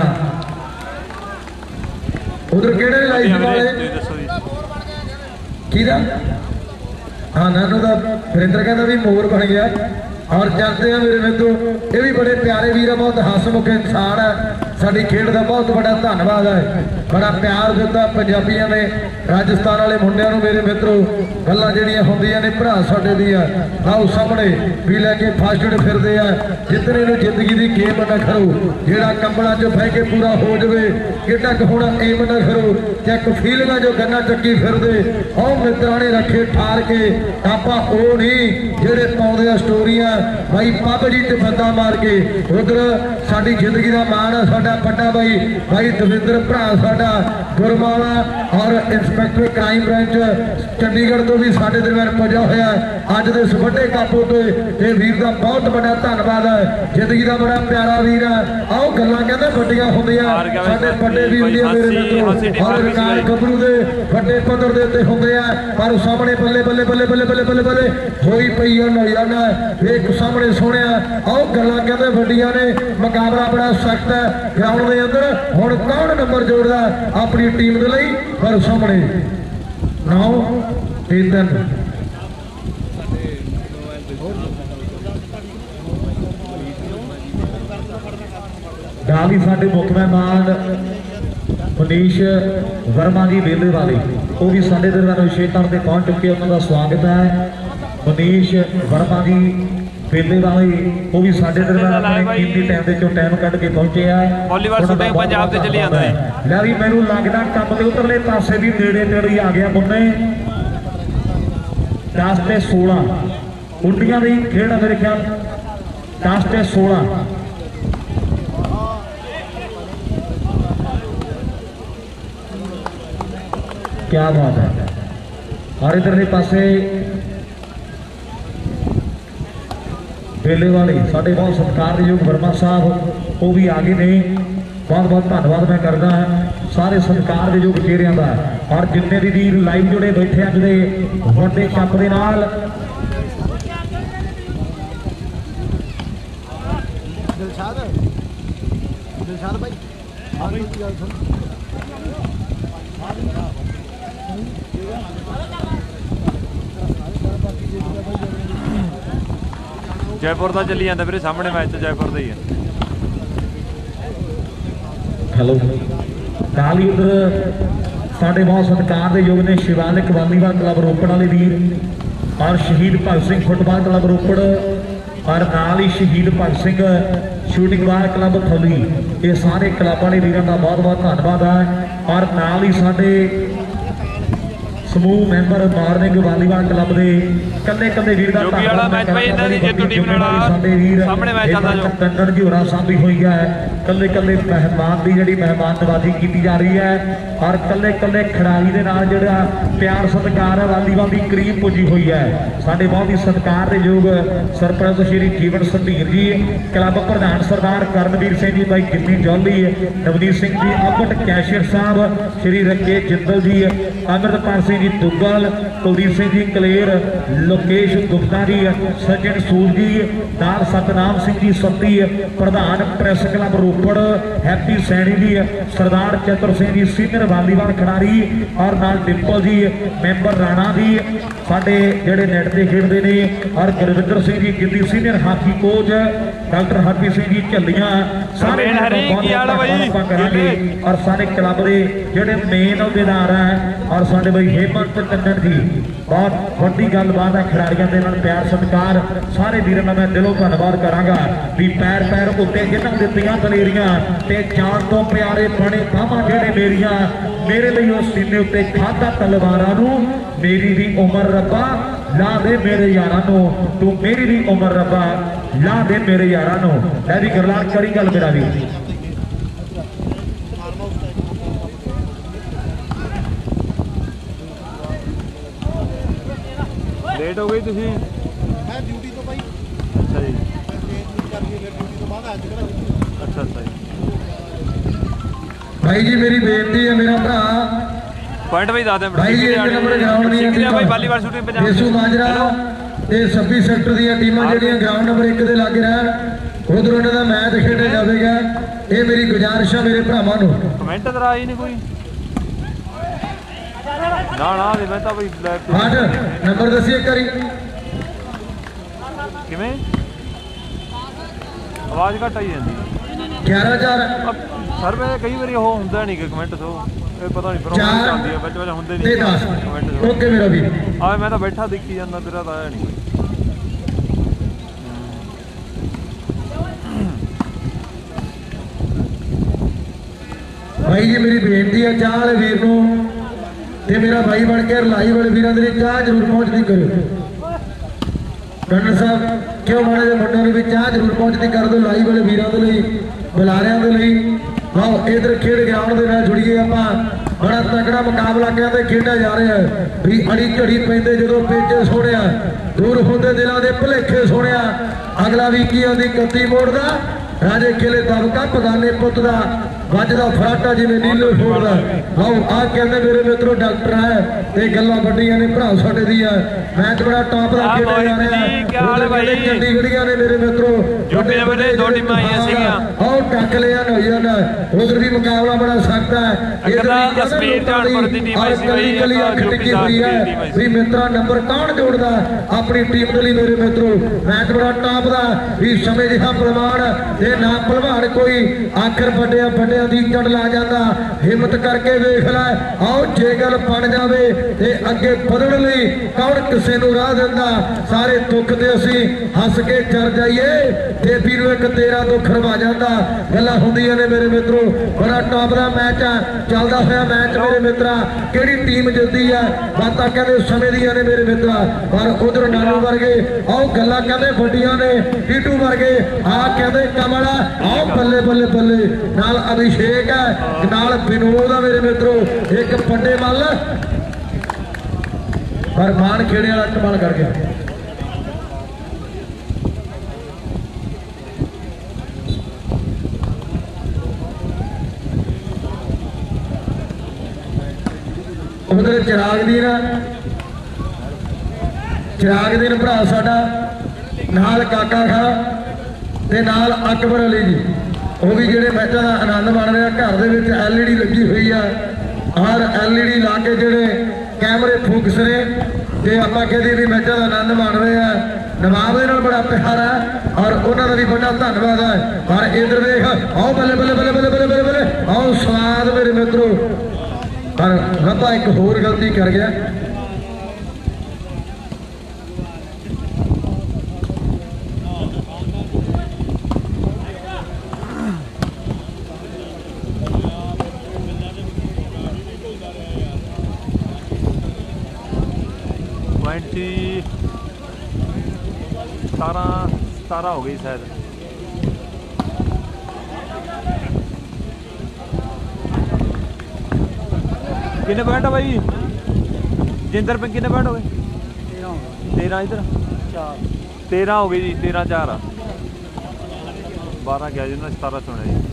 ਉਧਰ ਕਿਹੜੇ ਲਾਈਫ ਵਾਲੇ ਦੱਸੋ ਜੀ ਕਿਹਦਾ? ਹਾਂ ਨਾਨੂ ਦਾ ਵਰਿੰਦਰ ਕਹਿੰਦਾ ਵੀ ਮੋਰ ਬਣ ਗਿਆ। ਔਰ ਜਾਂਦੇ ਆ ਮੇਰੇ ਮਿੱਤਰੋ, ਇਹ ਵੀ ਬੜੇ ਪਿਆਰੇ ਵੀਰ ਆ, ਬਹੁਤ ਹਸਮੁਖ ਇਨਸਾਨ ਹੈ। ਸਾਡੀ ਖੇਡ ਦਾ ਬਹੁਤ ਵੱਡਾ ਧੰਨਵਾਦ ਹੈ। ਬੜਾ ਪਿਆਰ ਦਿੱਤਾ ਪੰਜਾਬੀਆਂ ਨੇ ਰਾਜਸਥਾਨ ਵਾਲੇ ਮੁੰਡਿਆਂ ਨੂੰ ਮੇਰੇ ਮਿੱਤਰੋ। ਗੱਲਾਂ ਜਿਹੜੀਆਂ ਹੁੰਦੀਆਂ ਨੇ ਭਰਾ ਸਾਡੇ ਦੀਆਂ ਆਓ ਸਾਹਮਣੇ ਵੀ ਲੈ ਕੇ ਫਾਸਟ ਫਿਰਦੇ ਆ। ਜਿੱਤਨੇ ਨੂੰ ਜ਼ਿੰਦਗੀ ਦੀ ਗੇਮ ਨਾ ਕਰੋ, ਜਿਹੜਾ ਕੰਬਲਾਂ 'ਚ ਬਹਿ ਕੇ ਪੂਰਾ ਹੋ ਜਾਵੇ ਕਿੱਡਾ ਕੁ ਹੁਣ ਏਮ ਨਾ ਕਰੋ। ਚੱਕ ਫੀਲਿੰਗਾਂ ਜੋ ਗੰਨਾ ਚੱਕੀ ਫਿਰਦੇ ਆਓ ਮਿੱਤਰਾਂ ਨੇ ਰੱਖੇ ਠਾਰ ਕੇ। ਆਪਾਂ ਉਹ ਨਹੀਂ ਜਿਹੜੇ ਪਾਉਂਦੇ ਆ ਸਟੋਰੀਆਂ ਬਾਈ ਪੱਬ ਜੀ ਤੇ ਬੰਦਾ ਮਾਰ ਕੇ। ਉਧਰ ਸਾਡੀ ਜ਼ਿੰਦਗੀ ਦਾ ਮਾਣ ਆ ਸਾਡਾ ਵੱਡਾ ਬਾਈ ਬਾਈ ਦਵਿੰਦਰ ਭਰਾ ਸਾਡਾ ਗੁਰਮਾਲਾ ਔਰ ਇੰਸਪੈਕਟਰ ਕ੍ਰਾਈਮ ਬ੍ਰਾਂਚ ਚੰਡੀਗੜ੍ਹ ਤੋਂ ਵੀ ਸਾਡੇ ਦਰਮਿਆਨ ਪੁੱਜਾ ਹੋਇਆ ਅੱਜ ਦੇ ਇਸ ਵੱਡੇ ਕਾਪੋ ਤੇ। ਇਹ ਵੀਰ ਦਾ ਬਹੁਤ ਵੱਡਾ ਧੰਨਵਾਦ ਹੈ। ਜ਼ਿੰਦਗੀ ਦਾ ਬੜਾ ਪਿਆਰਾ ਵੀਰ ਹੈ। ਆਓ ਗੱਲਾਂ ਕਹਿੰਦੇ ਵੱਡੀਆਂ ਹੁੰਦੀਆਂ ਸਾਡੇ ਵੱਡੇ ਵੀ ਹੁੰਦੇ ਮੇਰੇ ਮਿੱਤਰੋ। ਔਰ ਰਿਕਾਰਡ ਗੱਭਰੂ ਦੇ ਵੱਡੇ ਪੱਧਰ ਦੇ ਉੱਤੇ ਹੁੰਦੇ ਆ। ਪਰ ਸਾਹਮਣੇ ਬੱਲੇ ਬੱਲੇ ਬੱਲੇ ਬੱਲੇ ਬੱਲੇ ਬੱਲੇ ਬੱਲੇ ਹੋਈ ਪਈ ਆ ਨੌਜਵਾਨਾ ਇੱਕ ਸਾਹਮਣੇ ਸੋਹਣਿਆ। ਆਓ ਗੱਲਾਂ ਕਹਿੰਦੇ ਵੱਡੀਆਂ ਨੇ। ਮੁਕਾਬਲਾ ਬੜਾ ਸਖਤ ਹੈ ਗਰਾਊਂਡ ਦੇ ਅੰਦਰ। ਹੁਣ ਕੌਣ ਨੰਬਰ ਜੋੜਦਾ ਆਪਣੀ ਟੀਮ ਦੇ ਲਈ? ਪਰ ਸਾਹਮਣੇ ਨੌ ਤੇ ਤਿੰਨ ਦਾ ਵੀ ਸਾਡੇ ਮੁੱਖ ਮਹਿਮਾਨ ਮਨੀਸ਼ ਵਰਮਾ ਜੀ ਵੇਲੇ ਵਾਲੇ ਉਹ ਵੀ ਸਾਡੇ ਦਰਬਾਰ ਵਿਸ਼ੇਸ਼ ਤੌਰ ਤੇ ਪਹੁੰਚ ਚੁੱਕੇ। ਉਹਨਾਂ ਦਾ ਸਵਾਗਤ ਹੈ। ਮਨੀਸ਼ ਵਰਮਾ ਜੀ ਵੇਲੇ ਵਾਲੇ ਉਹ ਵੀ ਸਾਡੇ ਦਰਬਾਰ ਆਪਣੇ ਕੀਮਤੀ ਟਾਈਮ ਦੇ ਚੋਂ ਟਾਈਮ ਕੱਢ ਕੇ ਪਹੁੰਚੇ ਆ। ਵਾਲੀਬਾਲ ਸ਼ੂਟਿੰਗ ਪੰਜਾਬ ਤੇ ਚੱਲੀ ਜਾਂਦਾ ਹੈ। ਲੈ ਵੀ ਮੈਨੂੰ ਲੱਗਦਾ ਕੰਮ ਦੇ ਉਧਰਲੇ ਪਾਸੇ ਵੀ ਨੇੜੇ ਤੇੜੇ ਆ ਗਿਆ ਮੁੰਨੇ। ਦਸ ਤੇ ਸੋਲਾਂ ਕੁੰਡੀਆਂ ਦੀ ਖੇਡ ਆ ਮੇਰੇ ਖਿਆਲ। ਦਸ ਤੇ ਸੋਲਾਂ क्या बात है। और इधरले पासे वेले वाले साढ़े बहुत सत्कारयोग वर्मा साहब वो भी आगे ने। बहुत बहुत धन्यवाद मैं करता है सारे सत्कार योग चेहरिया का। और जिन्ने भी वीर लाइव जुड़े बैठे अज दे वड्डे कप दे नाल। दिलशाद दिलशाद भाई ਜੈਪੁਰ ਦਾ ਚੱਲੀ ਜਾਂਦਾ ਵੀਰੇ, ਸਾਹਮਣੇ ਮੈਚ ਤਾਂ ਜੈਪੁਰ ਦਾ ਹੀ ਹੈ। ਹੈਲੋ ਨਾਲ ਹੀ ਉਧਰ ਸਾਡੇ ਬਹੁਤ ਸਤਿਕਾਰ ਦੇ ਯੋਗ ਨੇ ਸ਼ਿਵਾਲਿਕ ਵਾਲੀਬਾਲ ਕਲੱਬ ਰੋਪੜ ਵਾਲੇ ਵੀਰ ਔਰ ਸ਼ਹੀਦ ਭਗਤ ਸਿੰਘ ਫੁੱਟਬਾਲ ਕਲੱਬ ਰੋਪੜ ਔਰ ਨਾਲ ਹੀ Shaheed Bhagat Singh shooting ball club Tholi. ਇਹ ਸਾਰੇ ਕਲੱਬਾਂ ਦੇ ਵੀਰਾਂ ਦਾ ਬਹੁਤ ਬਹੁਤ ਧੰਨਵਾਦ ਹੈ। ਔਰ ਨਾਲ ਹੀ ਸਾਡੇ ਸਮੂਹ ਮੈਂਬਰ ਮਾਰਨਿੰਗ ਵਾਲੀਬਾਲ ਕਲੱਬ ਦੇ ਕੱਲੇ ਕੱਲੇ ਵੀਰ ਦਾ ਜੋਗੀ ਵਾਲਾ ਮੈਚ ਭਾਈ ਇਹਨਾਂ ਦੀ ਜੇਤੂ ਟੀਮ ਨਾਲ ਸਾਡੇ ਵੀਰ ਸਾਹਮਣੇ ਮੈਚ ਚੱਲਦਾ ਜੋ ਕੰਨੜ ਜੀ ਹੋਰਾਂ ਸਾਂਭੀ ਹੋਈ ਹੈ। ਕੱਲੇ ਕੱਲੇ ਮਹਿਮਾਨ ਦੀ ਜਿਹੜੀ ਮਹਿਮਾਨ ਨਵਾਜ਼ੀ ਕੀਤੀ ਜਾ ਰਹੀ ਹੈ ਔਰ ਕੱਲੇ ਕੱਲੇ ਖਿਡਾਰੀ ਦੇ ਨਾਲ ਜਿਹੜਾ ਪਿਆਰ ਸਤਿਕਾਰ ਹੈ ਵਾਲੀਬਾਲ ਦੀ ਕਰੀਮ ਪੁੱਜੀ ਹੋਈ ਹੈ। ਸਾਡੇ ਬਹੁਤ ਹੀ ਸਤਿਕਾਰ ਦੇ ਯੋਗ ਸਰਪ੍ਰਸਤ ਸ਼੍ਰੀ ਜੀਵਨ ਸੰਧੀਰ ਜੀ, ਕਲੱਬ ਪ੍ਰਧਾਨ ਸਰਦਾਰ ਕਰਨਵੀਰ ਸਿੰਘ ਜੀ, ਬਾਈ ਗਿੰਨੀ ਜੌਲੀ, ਨਵਨੀਤ ਸਿੰਘ ਜੀ ਆਪਟ ਕੈਸ਼ੀਅਰ ਸਾਹਿਬ, ਸ਼੍ਰੀ ਰਕੇਸ਼ ਜਿੰਦਲ ਜੀ, ਅਮਰਤਪਾਲ ਸਿੰਘ ਜੀ ਦੁੱਗਲ, ਕੁਲਦੀਪ ਸਿੰਘ ਜੀ ਕਲੇਰ, ਲੋਕੇਸ਼ ਗੁਪਤਾ ਜੀ, ਸਚਿਨ ਸੂਰ ਜੀ, ਨਾਲ ਸਤਨਾਮ ਸਿੰਘ ਜੀ ਸੱਤੀ, ਪ੍ਰਧਾਨ ਪ੍ਰੈਸ ਕਲੱਬ ਰੋਪੜ ਹੈਪੀ ਸੈਣੀ ਜੀ, ਸਰਦਾਰ ਚਤਰ ਸਿੰਘ ਜੀ ਸੀਨੀਅਰ ਵਾਲੀਬਾਲ ਖਿਡਾਰੀ ਔਰ ਨਾਲ ਡਿੰਪਲ ਜੀ ਮੈਂਬਰ ਰਾਣਾ ਜੀ ਸਾਡੇ ਜਿਹੜੇ ਨੈਟ ਤੇ ਖੇਡਦੇ ਨੇ, ਔਰ Gurvinder Singh ji Giddi senior hockey coach, doctor Harpreet Singh ji Jhallian, ਸਾਰੇ ਆਪਾਂ ਕਰਾਂਗੇ। ਔਰ ਸਾਡੇ ਕਲੱਬ ਦੇ ਜਿਹੜੇ ਮੇਨ ਅਹੁਦੇਦਾਰ ਹੈ ਔਰ ਸਾਡੇ ਬਈ ਹੇਮੰਤ ਕੰਨੜ ਜੀ, ਬਹੁਤ ਵੱਡੀ ਗੱਲਬਾਤ ਹੈ। ਖਿਡਾਰੀਆਂ ਦੇ ਨਾਲ ਪਿਆਰ ਸਤਿਕਾਰ ਸਾਰੇ ਵੀਰਾਂ ਦਾ ਮੈਂ ਦਿਲੋਂ ਧੰਨਵਾਦ ਕਰਾਂਗਾ ਵੀ ਪੈਰ ਪੈਰ ਉੱਤੇ ਜਿਨ੍ਹਾਂ ਦਿੱਤੀਆਂ ਦਲੇਰੀਆਂ ਤੇ ਜਾਨ ਤੋਂ ਪਿਆਰੇ ਬਣੇ ਬਾਹਾਂ ਜਿਹੜੇ ਮੇਰੀਆਂ, ਮੇਰੇ ਲਈ ਉਸ ਸੀਨੇ ਉੱਤੇ ਖਾਧਾ ਤਲਵਾਰਾਂ ਨੂੰ, ਮੇਰੀ ਵੀ ਉਮਰ ਰੱਬਾ ਲਾ ਦੇ ਮੇਰੇ ਯਾਰਾਂ ਨੂੰ, ਤੂੰ ਮੇਰੀ ਵੀ ਉਮਰ ਰੱਬਾ ਲਾ ਦੇ ਮੇਰੇ ਯਾਰਾਂ ਨੂੰ। ਲੈ ਵੀ ਗਰਲਾਲ ਕਰੀ ਗੱਲ ਮੇਰਾ ਵੀ। ਲੇਟ ਹੋ ਗਈ ਤੁਸੀਂ? ਮੈਂ ਡਿਊਟੀ ਤੋਂ ਬਾਈ। ਅੱਛਾ ਜੀ, ਕਰਕੇ ਫਿਰ ਡਿਊਟੀ ਤੋਂ ਬਾਅਦ ਅੱਜ ਕਿਹੜਾ ਅੱਛਾ ਅੱਛਾ ਜੀ। ਭਾਈ ਜੀ ਮੇਰੀ ਬੇਨਤੀ ਹੈ, ਮੇਰਾ ਭਰਾ ਪੁਆਇੰਟ ਭਾਈ ਦੱਸ ਦੇ ਭਾਈ ਜੀ ਇੱਕ ਨੰਬਰ ਗਰਾਊਂਡ ਦੀਆਂ ਟੀਮਾਂ ਭਾਈ ਵਾਲੀਬਾਲ ਸ਼ੂਟਿੰਗ ਪੰਜਾਬ ਦੇਸੂ ਮਾਜਰਾ ਤੇ ਛੱਬੀ ਸੈਕਟਰ ਦੀਆਂ ਟੀਮਾਂ ਜਿਹੜੀਆਂ ਗਰਾਊਂਡ ਨੰਬਰ ਇੱਕ ਦੇ ਲਾਗੇ ਰਹਿਣ, ਉਧਰ ਉਹਨਾਂ ਦਾ ਮੈਚ ਖੇਡਿਆ ਜਾਵੇਗਾ। ਇਹ ਮੇਰੀ ਗੁਜ਼ਾਰਿਸ਼ ਹੈ ਮੇਰੇ ਭਰਾਵਾਂ ਨੂੰ। ਕਮੈਂਟ ਤਾਂ ਆਈ ਨਹੀਂ ਕੋਈ ਨਾ ਨਾ ਦੇ। ਮੈਂ ਤਾਂ ਭਾਈ ਅੱਠ ਨੰਬਰ ਦੱਸੀਏ ਕਰੀ ਕਿਵੇਂ ਆਵਾਜ਼ ਘੱਟ ਆਈ ਜਾਂਦੀ। ਗਿਆਰਾਂ ਚਾਰ ਸਰ ਮੈਂ ਕਈ ਵਾਰੀ ਉਹ ਹੁੰਦਾ ਨਹੀਂ ਕਿ ਕਮੈਂਟ ਸੋ ਇਹ ਪਤਾ ਨਹੀਂ ਪ੍ਰੋਬਲਮ ਚਾਰ ਆਉਂਦੀ ਹੈ ਵਿੱਚ ਵਿੱਚ ਹੁੰਦੇ ਤੇ ਨਹੀਂ ਦਸ। ਕਮੈਂਟ। ਓਕੇ ਮੇਰਾ ਵੀ ਆ ਮੈਂ ਤਾਂ ਬੈਠਾ ਦੇਖੀ ਜਾਂਦਾ, ਤੇਰਾ ਤਾਂ ਆਇਆ ਨਹੀਂ। ਭਾਈ ਜੀ ਮੇਰੀ ਬੇਨਤੀ ਹੈ, ਚਾਹ ਵਾਲੇ ਵੀਰ ਨੂੰ ਤੇ ਮੇਰਾ ਭਾਈ ਬਣ ਕੇ ਰਲਾਈ ਵਾਲੇ ਵੀਰਾਂ ਦੇ ਲਈ ਚਾਹ ਜ਼ਰੂਰ ਪਹੁੰਚਦੀ ਕਰਿਓ। ਕੰਨ ਸਾਹਿਬ ਕਿਉਂ ਮਾੜੇ ਦੇ ਮੁੰਡਿਆਂ ਨੂੰ ਵੀ ਚਾਹ ਜ਼ਰੂਰ ਪਹੁੰਚਦੀ ਕਰ ਦਿਓ, ਲਾਈ ਵਾਲੇ ਵੀਰਾਂ ਦੇ ਲਈ, ਬੁਲਾਰਿਆਂ ਦੇ ਲਈ। ਆਓ ਇਧਰ ਖੇਡ ਗਰਾਊਂਡ ਦੇ ਨਾਲ ਜੁੜੀਏ ਆਪਾਂ। ਬੜਾ ਤਕੜਾ ਮੁਕਾਬਲਾ ਕਹਿੰਦੇ ਖੇਡਿਆ ਜਾ ਰਿਹਾ ਹੈ ਵੀ ਅੜੀ ਝੜੀ ਪੈਂਦੇ ਜਦੋਂ ਪੇਚੇ ਸੋਹਣਿਆ, ਦੂਰ ਹੁੰਦੇ ਦਿਲਾਂ ਦੇ ਭੁਲੇਖੇ ਸੋਹਣਿਆ। ਅਗਲਾ ਵੀ ਕੀ ਆਂਦੀ ਕੱਤੀ ਮੋੜਦਾ ਰਾਜੇ ਕਿਲੇ ਦਬਕਾ ਪਗਾਨੇ ਪੁੱਤ ਦਾ ਵੱਜਦਾ ਫਰਾਟਾ ਜਿਵੇਂ ਨੀਲੇ ਫੋੜਦਾ। ਆਓ ਆ ਕਹਿੰਦੇ ਮੇਰੇ ਮਿੱਤਰੋ ਡਾਕਟਰ ਹੈ ਤੇ ਗੱਲਾਂ ਵੱਡੀਆਂ ਨੇ ਭਰਾ ਸਾਡੇ ਦੀ ਹੈ। ਮੈਚ ਬੜਾ ਟਾਪ ਦਾ ਖੇਡਿਆ ਜਾ ਰਿਹਾ। ਚੰਡੀਗੜ੍ਹੀਆਂ ਨੇ ਮੇਰੇ ਮਿੱਤਰੋ ਜੋਗੇ ਦੇ ਬੜੇ ਦੋ ਟੀਮਾਂ ਆਈਆਂ ਸੀਗੀਆਂ। ਆਓ ਟੱਕ ਲਿਆ ਹੋਈਆਂ ਨਾ, ਉਧਰ ਵੀ ਮੁਕਾਬਲਾ ਬੜਾ ਸਖਤ ਹੈ। ਇਧਰ ਅਸਮੀਰ ਜਾਨਪੁਰ ਦੀ ਟੀਮ ਆਈ ਸੀ ਬਈ, ਕੱਲੀ ਅੱਖ ਟਿੱਕੀ ਹੋਈ ਹੈ ਵੀ ਮਿੱਤਰਾ ਨੰਬਰ ਕੌਣ ਜੋੜਦਾ ਆਪਣੀ ਟੀਮ ਦੇ ਲਈ ਮੇਰੇ ਮਿੱਤਰੋ। ਮੈਚ ਬੜਾ ਟਾਪ ਦਾ ਵੀ ਸਮੇਂ ਜਿਹਾ ਪ੍ਰਮਾਣ ਤੇ ਨਾ ਭਲਵਾਨ ਕੋਈ ਆਖਰ ਵੱਡਿਆ ਵੱਡਿਆ ਦੀ ਚੜ ਲਾ ਜਾਂਦਾ। ਹਿੰਮਤ ਕਰਕੇ ਵੇਖ ਲੈ। ਆਓ ਜੇ ਗੱਲ ਬਣ ਜਾਵੇ ਤੇ ਅੱਗੇ ਵਧਣ ਲਈ ਕੌਣ ਕਿਸੇ ਨੂੰ ਰਾਹ ਦਿੰਦਾ। ਸਾਰੇ ਦੁੱਖ ਤੇ ਅਸੀਂ ਹੱਸ ਕੇ ਚੜ ਜਾਈਏ ਤੇ ਵੀਰ ਇੱਕ ਤੇਰਾ ਦੁੱਖ ਰਵਾ ਜਾਂਦਾ। ਗੱਲਾਂ ਹੁੰਦੀਆਂ ਨੇ ਮੇਰੇ ਮਿੱਤਰੋ। ਬੜਾ ਟਾਪ ਦਾ ਮੈਚ ਆ, ਚੱਲਦਾ ਹੋਇਆ ਮੈਚ ਮੇਰੇ ਮਿੱਤਰਾ। ਕਿਹੜੀ ਟੀਮ ਜਿੱਤਦੀ ਆ ਬਾਤਾਂ ਕਹਿੰਦੇ ਸਮੇਂ ਦੀਆਂ ਨੇ ਮੇਰੇ ਮਿੱਤਰਾ। ਪਰ ਉਧਰ ਨਾਨੂ ਵਰਗੇ ਆਓ ਗੱਲਾਂ ਕਹਿੰਦੇ ਵੱਡੀਆਂ ਨੇ। ਟੀਟੂ ਵਰਗੇ ਆ ਕਹਿੰਦੇ ਕਮਲ ਆਓ ਬੱਲੇ ਬੱਲੇ ਬੱਲੇ। ਨਾਲ ਅਭਿਸ਼ੇਕ ਹੈ, ਨਾਲ ਵਿਨੋਦ ਆ ਮੇਰੇ ਮਿੱਤਰੋ। ਇੱਕ ਵੱਡੇ ਮੱਲ ਪਰ ਮਾਨ ਖੇੜੇ ਵਾਲਾ ਕਮਾਲ ਕਰ ਗਿਆ। ਉਧਰ ਚਿਰਾਗ ਦੀਨ, ਚਿਰਾਗ ਦੀਨ ਭਰਾ ਸਾਡਾ, ਨਾਲ ਕਾਕਾ ਖਾ ਤੇ ਨਾਲ ਅਕਬਰ ਅਲੀ ਜੀ। ਉਹ ਵੀ ਜਿਹੜੇ ਮੈਚਾਂ ਦਾ ਆਨੰਦ ਮਾਣ ਰਿਹਾ। ਘਰ ਦੇ ਵਿੱਚ ਐਲ ਈ ਡੀ ਲੱਗੀ ਹੋਈ ਆ ਔਰ ਐਲ ਈ ਡੀ ਲਾ ਕੇ ਜਿਹੜੇ ਕੈਮਰੇ ਫੋਕਸ ਨੇ ਤੇ ਆਪਾਂ ਕਹਿੰਦੇ ਵੀ ਮੈਚਾਂ ਦਾ ਆਨੰਦ ਮਾਣ ਰਹੇ ਆ। ਨਵਾਬ ਦੇ ਨਾਲ ਬੜਾ ਪਿਆਰ ਹੈ ਔਰ ਉਹਨਾਂ ਦਾ ਵੀ ਬੜਾ ਧੰਨਵਾਦ ਹੈ। ਪਰ ਇਧਰ ਵੇਖ ਆਓ ਬੱਲੇ ਬੱਲੇ ਬੱਲੇ ਬੱਲੇ ਬੱਲੇ ਬੱਲੇ ਬੱਲੇ ਆਓ ਸਵਾਦ ਮੇਰੇ ਮਿੱਤਰੋ। ਪਰ ਰੱਬਾ ਇੱਕ ਹੋਰ ਗਲਤੀ ਕਰ ਗਿਆ। ट्वेंटी सतारह सतारह हो गई शायद। कितने पॉइंट है भाई जिंदर पे कितने पॉइंट हो गए? तेरह इधर चार तेरह हो गई जी। तेरह चार बारह क्या जी ना सतारह सुने जी।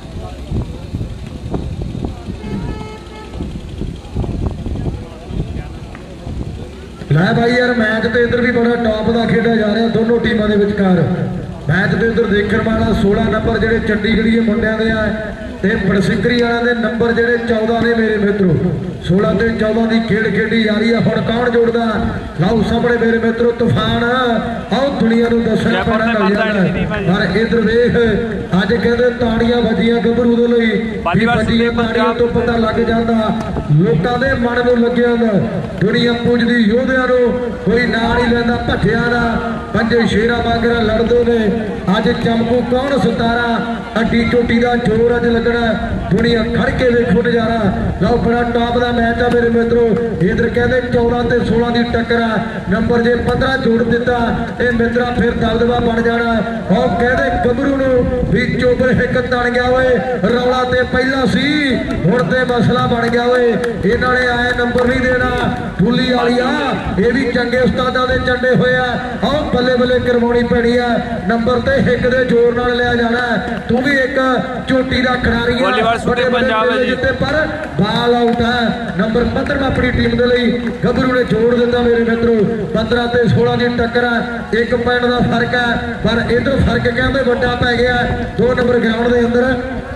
ਲੈ ਭਾਈ ਯਾਰ ਮੈਚ ਤੇ ਇੱਧਰ ਵੀ ਬੜਾ ਟੌਪ ਦਾ ਖੇਡਿਆ ਜਾ ਰਿਹਾ ਦੋਨੋਂ ਟੀਮਾਂ ਦੇ ਵਿਚਕਾਰ। ਮੈਚ ਦੇ ਇੱਧਰ ਦੇਖਣ ਵਾਲਾ ਸੋਲਾਂ ਨੰਬਰ ਜਿਹੜੇ ਚੰਡੀਗੜ੍ਹੀ ਮੁੰਡਿਆਂ ਦੇ ਆ ਤੇ ਬੜਸਿਕਰੀ ਵਾਲਿਆਂ ਦੇ ਨੰਬਰ ਜਿਹੜੇ ਚੌਦਾਂ ਨੇ ਮੇਰੇ ਮਿੱਤਰੋ। ਸੋਲਾਂ ਤੇ ਚੌਦਾਂ ਦੀ ਖੇਡ ਖੇਡੀ ਜਾ ਰਹੀ ਆ। ਹੁਣ ਕੌਣ ਜੋੜਦਾ ਲਓ ਸਾਹਮਣੇ ਮੇਰੇ ਮਿੱਤਰੋ ਤੂਫਾਨ। ਆਓ ਦੁਨੀਆ ਨੂੰ ਦੱਸਣਾ ਪੈਣਾ ਪਰ ਇੱਧਰ ਵੇਖ ਅੱਜ ਕਹਿੰਦੇ ਤਾੜੀਆਂ ਵੱਜੀਆਂ ਗੱਭਰੂ ਦੇ ਲਈ ਵੀ ਵੱਜੀਆਂ ਤਾੜੀਆਂ ਤੋਂ ਪਤਾ ਲੱਗ ਜਾਂਦਾ ਲੋਕਾਂ ਦੇ ਮਨ ਨੂੰ ਲੱਗਿਆ ਹੁੰਦਾ। ਦੁਨੀਆ ਪੁੱਜਦੀ ਯੋਧਿਆਂ ਨੂੰ ਕੋਈ ਨਾਲ ਹੀ ਲੈਂਦਾ ਭੱਜਿਆ ਦਾ। ਪੰਜੇ ਸ਼ੇਰਾਂ ਵਾਂਗਰਾ ਲੜਦੇ ਨੇ ਅੱਜ ਚਮਕੂ ਕੌਣ ਸਤਾਰਾ। ਅੱਡੀ ਚੋਟੀ ਦਾ ਜ਼ੋਰ ਅੱਜ ਲੱਗਣਾ। ਦੁਨੀਆ ਖੜ ਕੇ ਵੇਖੋ ਨਜ਼ਾਰਾ। ਲਓ ਬੜਾ ਟਾਪ ਦਾ ਮੈਚ ਆ ਮੇਰੇ ਮਿੱਤਰੋ। ਇਧਰ ਕਹਿੰਦੇ ਚੌਦਾਂ ਤੇ ਸੋਲਾਂ ਦੀ ਟੱਕਰ ਆ। ਨੰਬਰ ਜੇ ਪੰਦਰਾਂ ਜੋੜ ਦਿੱਤਾ ਇਹ ਮਿੱਤਰਾ ਫਿਰ ਦਬਦਬਾ ਬਣ ਜਾਣਾ। ਉਹ ਕਹਿੰਦੇ ਗੱਭਰੂ ਨੂੰ ਵੀ ਚੋਬਰ ਹਿੱਕ ਤਣ ਗਿਆ ਓਏ। ਰੌਲਾ ਤੇ ਪਹਿਲਾਂ ਸੀ ਹੁਣ ਤੇ ਮਸਲਾ ਬਣ ਗਿਆ ਓਏ। ਇਹਨਾਂ ਨੇ ਆਏ ਨੰਬਰ ਨਹੀਂ ਦੇਣਾ। ਫੁੱਲੀ ਵਾਲੀ ਆ ਇਹ ਵੀ ਚੰਗੇ ਉਸਤਾਦਾਂ ਦੇ ਚੰਡੇ ਹੋਏ ਆ। ਆਓ ਬੱਲੇ ਬੱਲੇ ਕਰਵਾਉਣੀ ਪੈਣੀ ਆ। ਨੰਬਰ ਤੇ ਹਿੱਕ ਦੇ ਜ਼ੋਰ ਨਾਲ ਲਿਆ ਜਾਣਾ। ਤੂੰ ਵੀ ਇੱਕ ਚੋਟੀ ਦਾ ਖਿਡਾਰੀ ਆ ਜਿੱਤੇ ਪਰ ਬਾਲ ਆਊਟ ਹੈ। ਨੰਬਰ ਪੰਦਰਾਂ ਆਪਣੀ ਟੀਮ ਦੇ ਲਈ ਗੱਭਰੂ ਨੇ ਜੋੜ ਦਿੱਤਾ ਮੇਰੇ ਮਿੱਤਰੋ। ਪੰਦਰਾਂ ਤੇ ਸੋਲਾਂ ਦੀ ਟੱਕਰ ਆ। ਇੱਕ ਪੁਆਇੰਟ ਦਾ ਫਰਕ ਹੈ ਪਰ ਇਧਰ ਫਰਕ ਕਹਿੰਦੇ ਵੱਡਾ ਪੈ ਗਿਆ ਦੋ ਨੰਬਰ ਗਰਾਊਂਡ ਦੇ ਅੰਦਰ।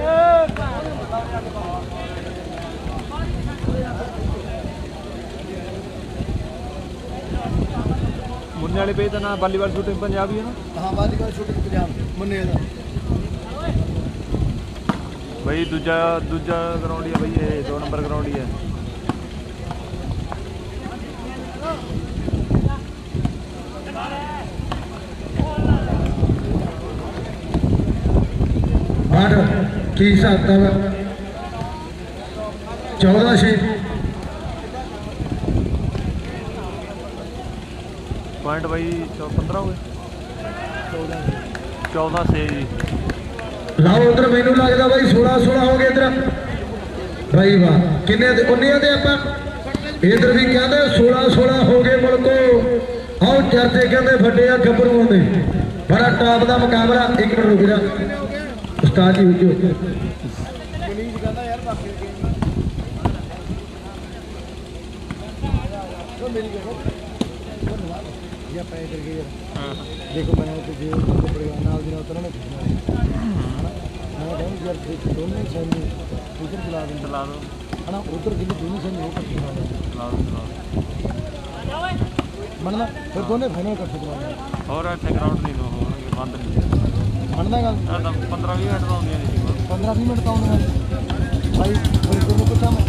मुन्ने वाले पे ना वॉलीबॉल शूटिंग पंजाबी है ना। हाँ वालीबॉल शूटिंग पंजाब मुन्ने दा भाई दूजा दूजा ग्राउंड ही है भाई ये दो नंबर ग्राउंड ही है। की हिसाब था चौदह छे पॉइंट भाई पंद्रह हो गए चौदह से जी। लाओ उधर मैनू लगता भाई सोलह सोलह हो गए इधर भाई वाह किन्ने उन्निया दे आपां इधर भी कहते सोलह सोलह हो गए मुल्को। आओ चर्चे कहते फटे आ गभरूआं दे बड़ा टॉप का मुकाबला। एक मिनट रुक जा उस्ताद जी रुको पुलिस कहता यार बाकी तो मेरी देखो धन्यवाद ये पैसे करके यार देखो मैंने तो जो पड़ेगा नाल दिन उतना मैं मैं कहूँ यार दोनों सैनी उधर चला दो चला दो है ना उधर जिन्हें दोनों सैनी वो करके चला दो चला दो मनना फिर दोनों फाइनल कर सकते और इतने ग्राउंड नहीं हो बंद नहीं मनना गल पंद्रह भी मिनट तो आउंदियां नहीं पंद्रह भी मिनट तो आउंदियां भाई फिर दोनों को काम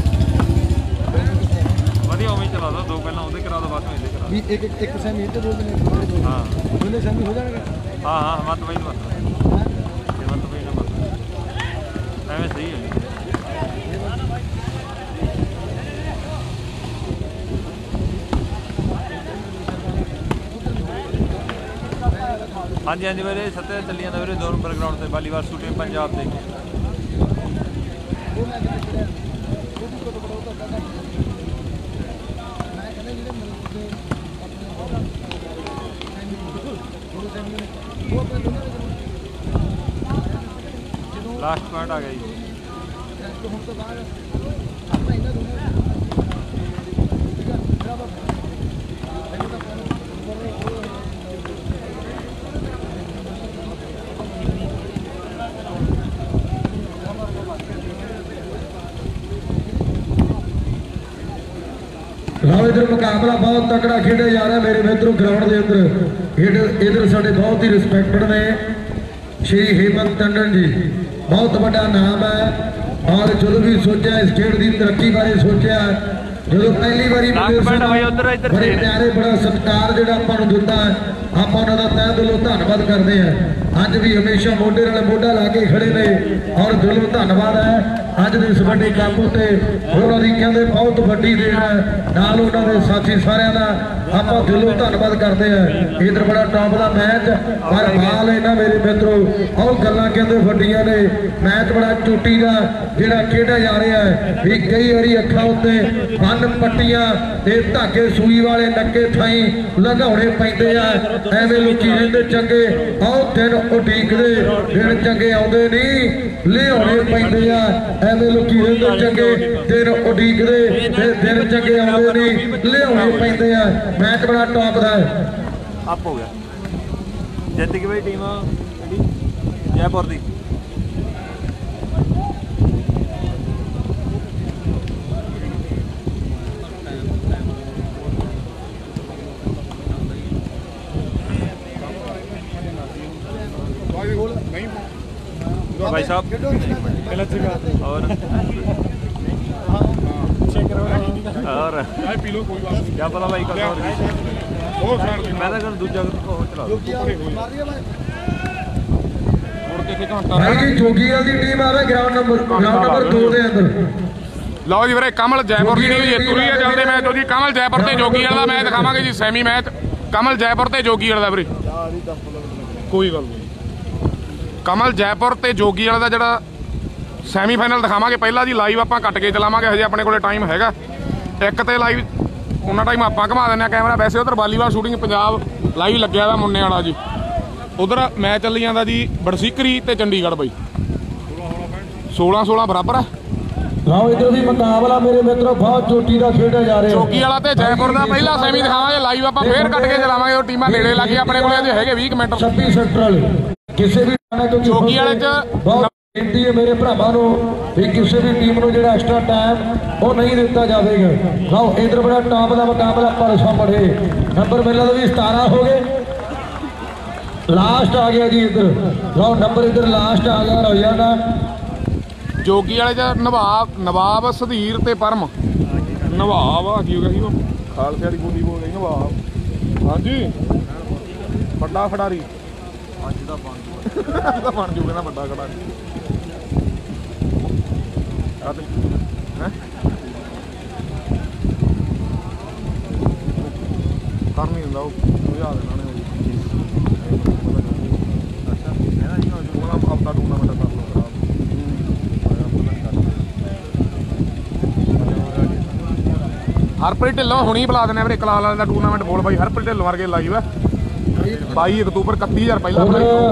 ਵਧੀਆ ਉਵੇਂ ਚਲਾ ਦੋ ਦੋ ਪਹਿਲਾਂ ਉਹਦੇ ਕਰਾ ਦੋ ਬਾਅਦ ਵਿੱਚ ਇਹਦੇ ਕਰਾ ਵੀ ਇੱਕ ਇੱਕ ਇੱਕ ਸੈਮੀ ਇੱਧਰ ਦੋ ਦਿਨ ਹਾਂ ਦੋਨੇ ਸੈਮੀ ਹੋ ਜਾਣਗੇ। ਹਾਂ ਹਾਂ ਮਤ ਬਈ ਮਤ ਇਹ ਮਤ ਬਈ ਨਾ ਮਤ ਐਵੇਂ ਸਹੀ ਹੈ। ਹਾਂਜੀ ਹਾਂਜੀ ਵੀਰੇ ਸੱਤੇ ਚੱਲੀਆਂ ਦਾ ਵੀਰੇ ਦੋ ਨੰਬਰ ਗਰਾਊਂਡ ਤੇ ਵਾਲੀਬਾਲ ਸ਼ੂਟਿੰਗ ਪੰਜਾਬ ਦੇ लास्ट पॉइंट आ गई। लाओ ਲਓ ਇਧਰ ਮੁਕਾਬਲਾ ਬਹੁਤ ਤਕੜਾ ਖੇਡਿਆ ਜਾ ਰਿਹਾ ਮੇਰੇ ਮਿੱਤਰੋ ਗਰਾਊਂਡ ਦੇ ਅੰਦਰ। ਇਧਰ ਇਧਰ ਸਾਡੇ ਬਹੁਤ ਹੀ ਰਿਸਪੈਕਟਡ ਨੇ ਸ਼੍ਰੀ ਹੇਮੰਤ ਟੰਡਨ ਜੀ, ਬਹੁਤ ਵੱਡਾ ਨਾਮ ਹੈ। ਔਰ ਜਦੋਂ ਵੀ ਸੋਚਿਆ ਇਸ ਖੇਡ ਦੀ ਤਰੱਕੀ ਬਾਰੇ ਸੋਚਿਆ, ਜਦੋਂ ਪਹਿਲੀ ਵਾਰੀ ਬੜੇ ਪਿਆਰੇ ਬੜਾ ਸਤਿਕਾਰ ਜਿਹੜਾ ਆਪਾਂ ਨੂੰ ਦਿੱਤਾ, ਆਪਾਂ ਉਹਨਾਂ ਦਾ ਤਹਿ ਦਿਲੋਂ ਧੰਨਵਾਦ ਕਰਦੇ ਹਾਂ। ਅੱਜ ਵੀ ਹਮੇਸ਼ਾ ਮੋਢੇ ਨਾਲ ਮੋਢਾ ਲਾ ਕੇ ਖੜੇ ਨੇ ਔਰ ਦਿਲੋਂ ਧੰਨਵਾਦ ਹੈ ਅੱਜ ਦੇ ਇਸ ਵੱਡੇ ਕੰਮ ਉੱਤੇ। ਉਹਨਾਂ ਦੀ ਕਹਿੰਦੇ ਬਹੁਤ ਵੱਡੀ ਦੇਣ ਹੈ, ਨਾਲ ਉਹਨਾਂ ਦੇ ਸਾਥੀ ਸਾਰਿਆਂ ਦਾ ਆਪਾਂ ਦਿਲੋਂ ਧੰਨਵਾਦ ਕਰਦੇ ਹਾਂ। ਇਧਰ ਬੜਾ ਟੌਪ ਦਾ ਮੈਚ, ਪਰ ਬਾਲ ਇਹਨਾਂ ਮੇਰੇ ਮਿੱਤਰੋ ਉਹ ਗੱਲਾਂ ਕਹਿੰਦੇ ਵੱਡੀਆਂ ਨੇ। ਮੈਚ ਬੜਾ ਚੋਟੀ ਦਾ ਜਿਹੜਾ ਖੇਡਿਆ ਜਾ ਰਿਹਾ ਹੈ ਵੀ ਕਈ ਵਾਰੀ ਅੱਖਾਂ ਉੱਤੇ ਬੰਨ ਪੱਟੀਆਂ ਤੇ ਧਾਗੇ ਸੂਈ ਵਾਲੇ ਨੱਕੇ ਥਾਈ ਲਗਾਉਣੇ ਪੈਂਦੇ ਆ। ਐਵੇਂ ਲੋਕੀ ਰਹਿੰਦੇ ਚੰਗੇ, ਆਹ ਦਿਨ ਉਡੀਕਦੇ ਦਿਨ ਚੰਗੇ ਆਉਂਦੇ ਨਹੀਂ, ਲਿਆਉਣੇ ਪੈਂਦੇ ਆ। ਐਵੇਂ ਲੋਕੀ ਰਹਿੰਦੇ ਚੰਗੇ, ਦਿਨ ਉਡੀਕਦੇ ਤੇ ਦਿਨ ਚੰਗੇ ਆਉਂਦੇ ਨਹੀਂ, ਲਿਆਉਣੇ ਪੈਂਦੇ ਆ। ਮੈਚ ਬੜਾ ਟੌਪ ਦਾ ਹੈ। ਅਪ ਹੋ ਗਿਆ, ਜਿੱਤ ਗਈ ਬਈ ਟੀਮ ਜਿਹੜੀ ਜੈਪੁਰ ਦੀ। भाई साहब गलत जगह और और पी लो कोई बात नहीं। क्या पता भाई कल और मैं तो कर दूसरा चला मुड़ के घंटा भाई जी जोगीवाल ਦੀ ਟੀਮ ਆਵੇ ਗਰਾਊਂਡ ਨੰਬਰ ਗਰਾਊਂਡ ਨੰਬਰ ਦੋ ਦੇ ਅੰਦਰ। ਲਓ ਜੀ ਵੀਰੇ ਕਮਲ ਜੈਪੁਰ ਦੀ ਟੀਮ ਜੇਤੂ ਰਹੀ ਹੈ। ਚੱਲਦੇ ਮੈਚ ਹੋ ਜੀ ਕਮਲ ਜੈਪੁਰ ਤੇ ਜੋਗੀ ਵਾਲਾ ਦਾ ਮੈਚ ਦਿਖਾਵਾਂਗੇ ਜੀ, ਸੈਮੀ ਮੈਚ ਕਮਲ ਜੈਪੁਰ ਤੇ ਜੋਗੀ ਵਾਲਾ ਦਾ ਵੀਰੇ। ਕੋਈ ਗੱਲ ਨਹੀਂ, ਕਮਲ ਜੈਪੁਰ ਤੇ ਜੋਗੀ ਵਾਲਾ ਦਾ ਜਿਹੜਾ ਸੈਮੀ ਫਾਈਨਲ ਦਿਖਾਵਾਂਗੇ। ਪਹਿਲਾਂ ਜੀ ਲਾਈਵ ਆਪਾਂ ਕੱਟ ਕੇ ਚਲਾਵਾਂਗੇ, ਹਜੇ ਆਪਣੇ ਕੋਲੇ ਟਾਈਮ ਹੈਗਾ ਇੱਕ ਤੇ ਲਾਈਵ ਉਹਨਾਂ ਟਾਈਮ ਆਪਾਂ ਘੁਮਾ ਦਿੰਦੇ ਆ ਕੈਮਰਾ। ਵੈਸੇ ਉਧਰ ਵਾਲੀਬਾਲ ਸ਼ੂਟਿੰਗ ਪੰਜਾਬ ਲਾਈਵ ਲੱਗਿਆ ਵਾ ਮੁੰਨੇ ਵਾਲਾ ਜੀ, ਉਧਰ ਮੈਚ ਚੱਲੀ ਜਾਂਦਾ ਜੀ ਬੜਸੀਕਰੀ ਤੇ ਚੰਡੀਗੜ੍ਹ ਬਾਈ। ਸੋਲਾਂ ਸੋਲਾਂ ਬਰਾਬਰ ਹੈ। ਲਓ ਇਧਰ ਵੀ ਮੁਕਾਬਲਾ ਮੇਰੇ ਮਿੱਤਰੋ ਬਹੁਤ ਚੋਟੀ ਦਾ ਖੇਡਿਆ ਜਾ ਰਿਹਾ। ਜੋਗੀ ਵਾਲਾ ਤੇ ਜੈਪੁਰ ਦਾ ਪਹਿਲਾ ਸੈਮੀ ਦਿਖਾਵਾਂਗੇ ਲਾਈਵ, ਆਪਾਂ ਫੇਰ ਕੱਟ ਕੇ ਚਲਾਵਾਂਗੇ। ਉਹ ਟੀਮਾਂ ਨੇੜੇ ਲੱਗੀ ਆਪਣੇ ਕੋਲੇ ਅਜੇ ਹੈਗੇ ਵੀਹ ਮਿੰਟ। ਛੱਬੀ ਸੈਕਟਰ ਕਿਸੇ ਵੀ ਜੋਗੀ ਵਾਲੇ ਚ ਬਹੁਤ ਬੇਨਤੀ ਹੈ ਮੇਰੇ ਭਰਾਵਾਂ ਨੂੰ ਵੀ ਕਿਸੇ ਵੀ ਟੀਮ ਨੂੰ ਜਿਹੜਾ ਐਕਸਟਰਾ ਟਾਈਮ ਉਹ ਨਹੀਂ ਦਿੱਤਾ ਜਾਵੇਗਾ। ਲਓ ਇਧਰ ਬੜਾ ਟਾਪ ਦਾ ਮੁਕਾਬਲਾ ਪਰ ਸਾਹਮਣੇ ਨੰਬਰ ਮਿਲਦਾ ਵੀ ਸਤਾਰਾਂ ਹੋ ਗਏ, ਲਾਸਟ ਆ ਗਿਆ ਜੀ ਇਧਰ। ਲਓ ਨੰਬਰ ਇਧਰ ਲਾਸਟ ਆ ਗਿਆ ਹੋ ਜਾਣਾ। ਜੋਗੀ ਵਾਲੇ ਚ ਨਵਾਬ ਨਵਾਬ ਸੁਧੀਰ ਤੇ ਪਰਮ। ਨਵਾਬ ਆ ਕੀ ਹੋ ਗਿਆ ਸੀ ਉਹ ਖਾਲਸੇ ਵਾਲੀ ਬੋਲੀ ਬੋਲ ਰਹੀ ਨਵਾਬ। ਹਾਂਜੀ ਵੱਡਾ ਖਿਡਾਰੀ ਅੱਜ ਦਾ ਬਣ ਦਾ ਬਣ ਜੂਗਾ ਨਾ ਵੱਡਾ ਖਿਡਾਰੀ। ਹੈ ਕਰ ਨਹੀਂ ਦਿੰਦਾ ਉਹ ਬੁਝਾ ਦੇਣਾ ਨੇ। ਅੱਛਾ ਇਹਦਾ ਜੀ ਉਹ ਆਪਦਾ ਟੂਰਨਾਮੈਂਟ ਕਰ ਲਓ ਖਰਾਬ। ਹਰਪ੍ਰੀਤ ਢਿੱਲੋਂ ਹੁਣੀ ਬੁਲਾ ਦਿੰਦੇ ਆ ਵੀਰੇ ਕਲਾਲ ਵਾਲੇ ਦਾ ਟੂਰਨਾਮੈਂਟ। ਬੋਲ ਬਾਈ ਹਰਪ੍ਰੀਤ ਢਿੱਲੋਂ ਵਰਗੇ ਲਾਈਵ ਹੈ ਬਾਈ ਅਕਤੂਬਰ ਇਕੱਤੀ ਹਜ਼ਾਰ ਪਹਿਲਾਂ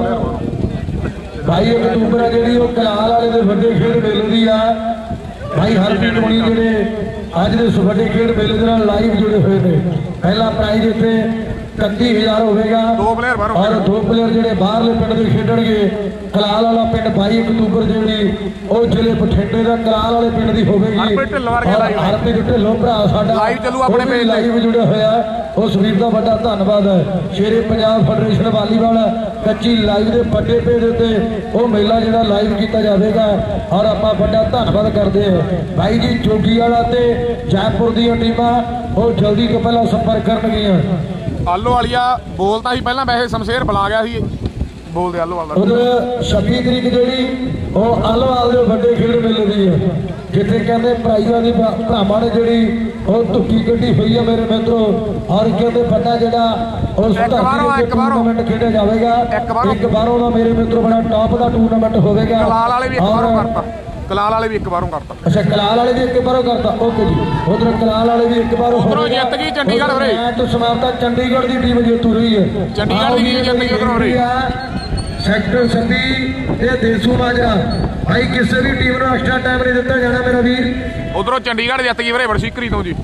ਬਾਈ ਅਕਤੂਬਰ ਆ ਜਿਹੜੀ ਉਹ ਕਲਾਲ ਵਾਲੇ ਦੇ ਵੱਡੇ ਖੇਡ ਮੇਲੇ ਦੀ ਆ। ਭਾਈ ਹਰਪ੍ਰੀਤ ਹੋਣੀ ਜਿਹੜੇ ਅੱਜ ਦੇ ਵੱਡੇ ਖੇਡ ਮੇਲੇ ਦੇ ਨਾਲ ਲਾਈਵ ਜੁੜੇ ਹੋਏ ਨੇ। ਪਹਿਲਾ ਪ੍ਰਾਈਜ਼ ਇੱਥੇ ਇਕੱਤੀ ਹਜ਼ਾਰ ਹੋਵੇਗਾ ਦੋ ਪਲੇਅਰ ਬਾਹਰੋਂ ਔਰ ਦੋ ਪਲੇਅਰ ਜਿਹੜੇ ਬਾਹਰਲੇ ਪਿੰਡ ਦੇ ਖੇਡਣਗੇ। ਕਲਾਲ ਵਾਲਾ ਪਿੰਡ ਬਾਈ ਅਕਤੂਬਰ ਜਿਹੜੀ ਉਹ ਜ਼ਿਲ੍ਹੇ ਬਠਿੰਡੇ ਦਾ ਕਲਾਲ ਵਾਲੇ ਪਿੰਡ ਦੀ ਹੋਵੇਗੀ। ਹਰਪ੍ਰੀਤ ਢਿੱਲੋਂ ਵਰਗੇ ਲਾਈਵ ਹਰਪ੍ਰੀਤ ਢਿੱਲੋਂ ਭਰਾ ਸਾਡਾ ਲਾਈਵ ਚੱਲੂ ਆਪਣੇ ਪੇਜ ਲਾਈਵ ਜੁੜਿਆ ਹੋਇਆ। ਉਸ ਵੀਰ ਦਾ ਵੱਡਾ ਧੰਨਵਾਦ ਹੈ। ਸ਼ੇਰੇ ਪੰਜਾਬ ਫੈਡਰੇਸ਼ਨ ਵਾਲੀਬਾਲ ਕੱਚੀ ਲਾਈਵ ਦੇ ਵੱਡੇ ਪੇਜ ਉੱਤੇ ਉਹ ਮੇਲਾ ਜਿਹੜਾ ਲਾਈਵ ਕੀਤਾ ਜਾਵੇਗਾ ਔਰ ਆਪਾਂ ਵੱਡਾ ਧੰਨਵਾਦ ਕਰਦੇ ਹਾਂ। ਭਾਈ ਜੀ ਜੋਗੀ ਵਾਲਾ ਤੇ ਜੈਪੁਰ ਦੀਆਂ ਟੀਮਾਂ ਉਹ ਜਲਦੀ ਤੋਂ ਪਹਿਲਾਂ ਸੰਪਰਕ ਕਰਨਗੀਆਂ। ਆਲੋ ਵਾਲੀਆ ਬੋਲਤਾ ਸੀ ਪਹਿਲਾਂ, ਵੈਸੇ ਸ਼ਮਸ਼ੇਰ ਬੁਲਾ ਗਿਆ ਸੀ ਬੋਲਦੇ ਆਲੋ ਵਾਲਾ। ਉਧਰ ਛੱਬੀ ਤਰੀਕ ਜਿਹੜੀ ਉਹ ਆਲੋਵਾਲ ਦੇ ਵੱਡੇ ਖੇਡ ਮੇਲੇ ਦੀ ਹੈ, ਜਿੱਥੇ ਕਹਿੰਦੇ ਪ੍ਰਾਈਜ਼ਾਂ ਦੀ ਭਰਾਵਾਂ ਨੇ ਜਿਹੜੀ ਉਹ ਧੁੱਕੀ ਕੱਢੀ ਹੋਈ ਹੈ ਮੇਰੇ ਮਿੱਤਰੋ। ਔਰ ਕਹਿੰਦੇ ਵੱਡਾ ਜਿਹੜਾ ਉਸ ਟੂਰਨਾਮੈਂਟ ਖੇਡਿਆ ਜਾਵੇਗਾ। ਇੱਕ ਬਾਰੋਂ ਦਾ ਮੇਰੇ ਮਿੱਤਰੋ ਬੜਾ ਟੌਪ ਦਾ ਟੂਰਨਾਮੈਂਟ ਹੋਵੇਗਾ। ਕਲਾਲ ਵਾਲੇ ਵੀ ਇੱਕ ਵਾਰੋਂ ਕਰਤਾ ਕਲਾਲ ਵਾਲੇ ਵੀ ਇੱਕ ਵਾਰੋਂ ਕਰਤਾ ਅੱਛਾ ਕਲਾਲ ਵਾਲੇ ਵੀ ਇੱਕ ਵਾਰੋਂ ਕਰਤਾ। ਓਕੇ ਜੀ ਉਧਰ ਕਲਾਲ ਵਾਲੇ ਵੀ ਇੱਕ ਵਾਰੋਂ ਉਧਰੋਂ ਜਿੱਤ ਗਈ ਚੰਡੀਗੜ੍ਹ ਵੀਰੇ। ਮੈਚ ਸਮਾਪਤ ਚੰਡੀਗੜ੍ਹ ਦੀ ਟੀਮ ਜੇਤੂ ਰਹੀ ਹੈ। ਚੰਡੀਗੜ੍ਹ ਦੀ ਟੀਮ ਜਿੱਤ ਗਈ ਉਧਰੋਂ ਵੀਰੇ। ਸੈਕਟਰ ਛੱਬੀ ਤੇ ਦੇਸੂ ਮਾਜਰਾ ਭਾਈ ਕਿਸੇ ਵੀ ਟੀਮ ਨੂੰ ਐਕਸਟਰਾ ਟਾਈਮ ਨਹੀਂ ਦਿੱਤਾ ਜਾਣਾ ਮੇਰਾ ਵੀਰ। ਉਧਰੋਂ ਚੰਡੀਗੜ੍ਹ ਜਿੱਤ ਗਈ ਵੀਰੇ ਬੜਸੀਕਰੀ ਤੋਂ ਜੀ।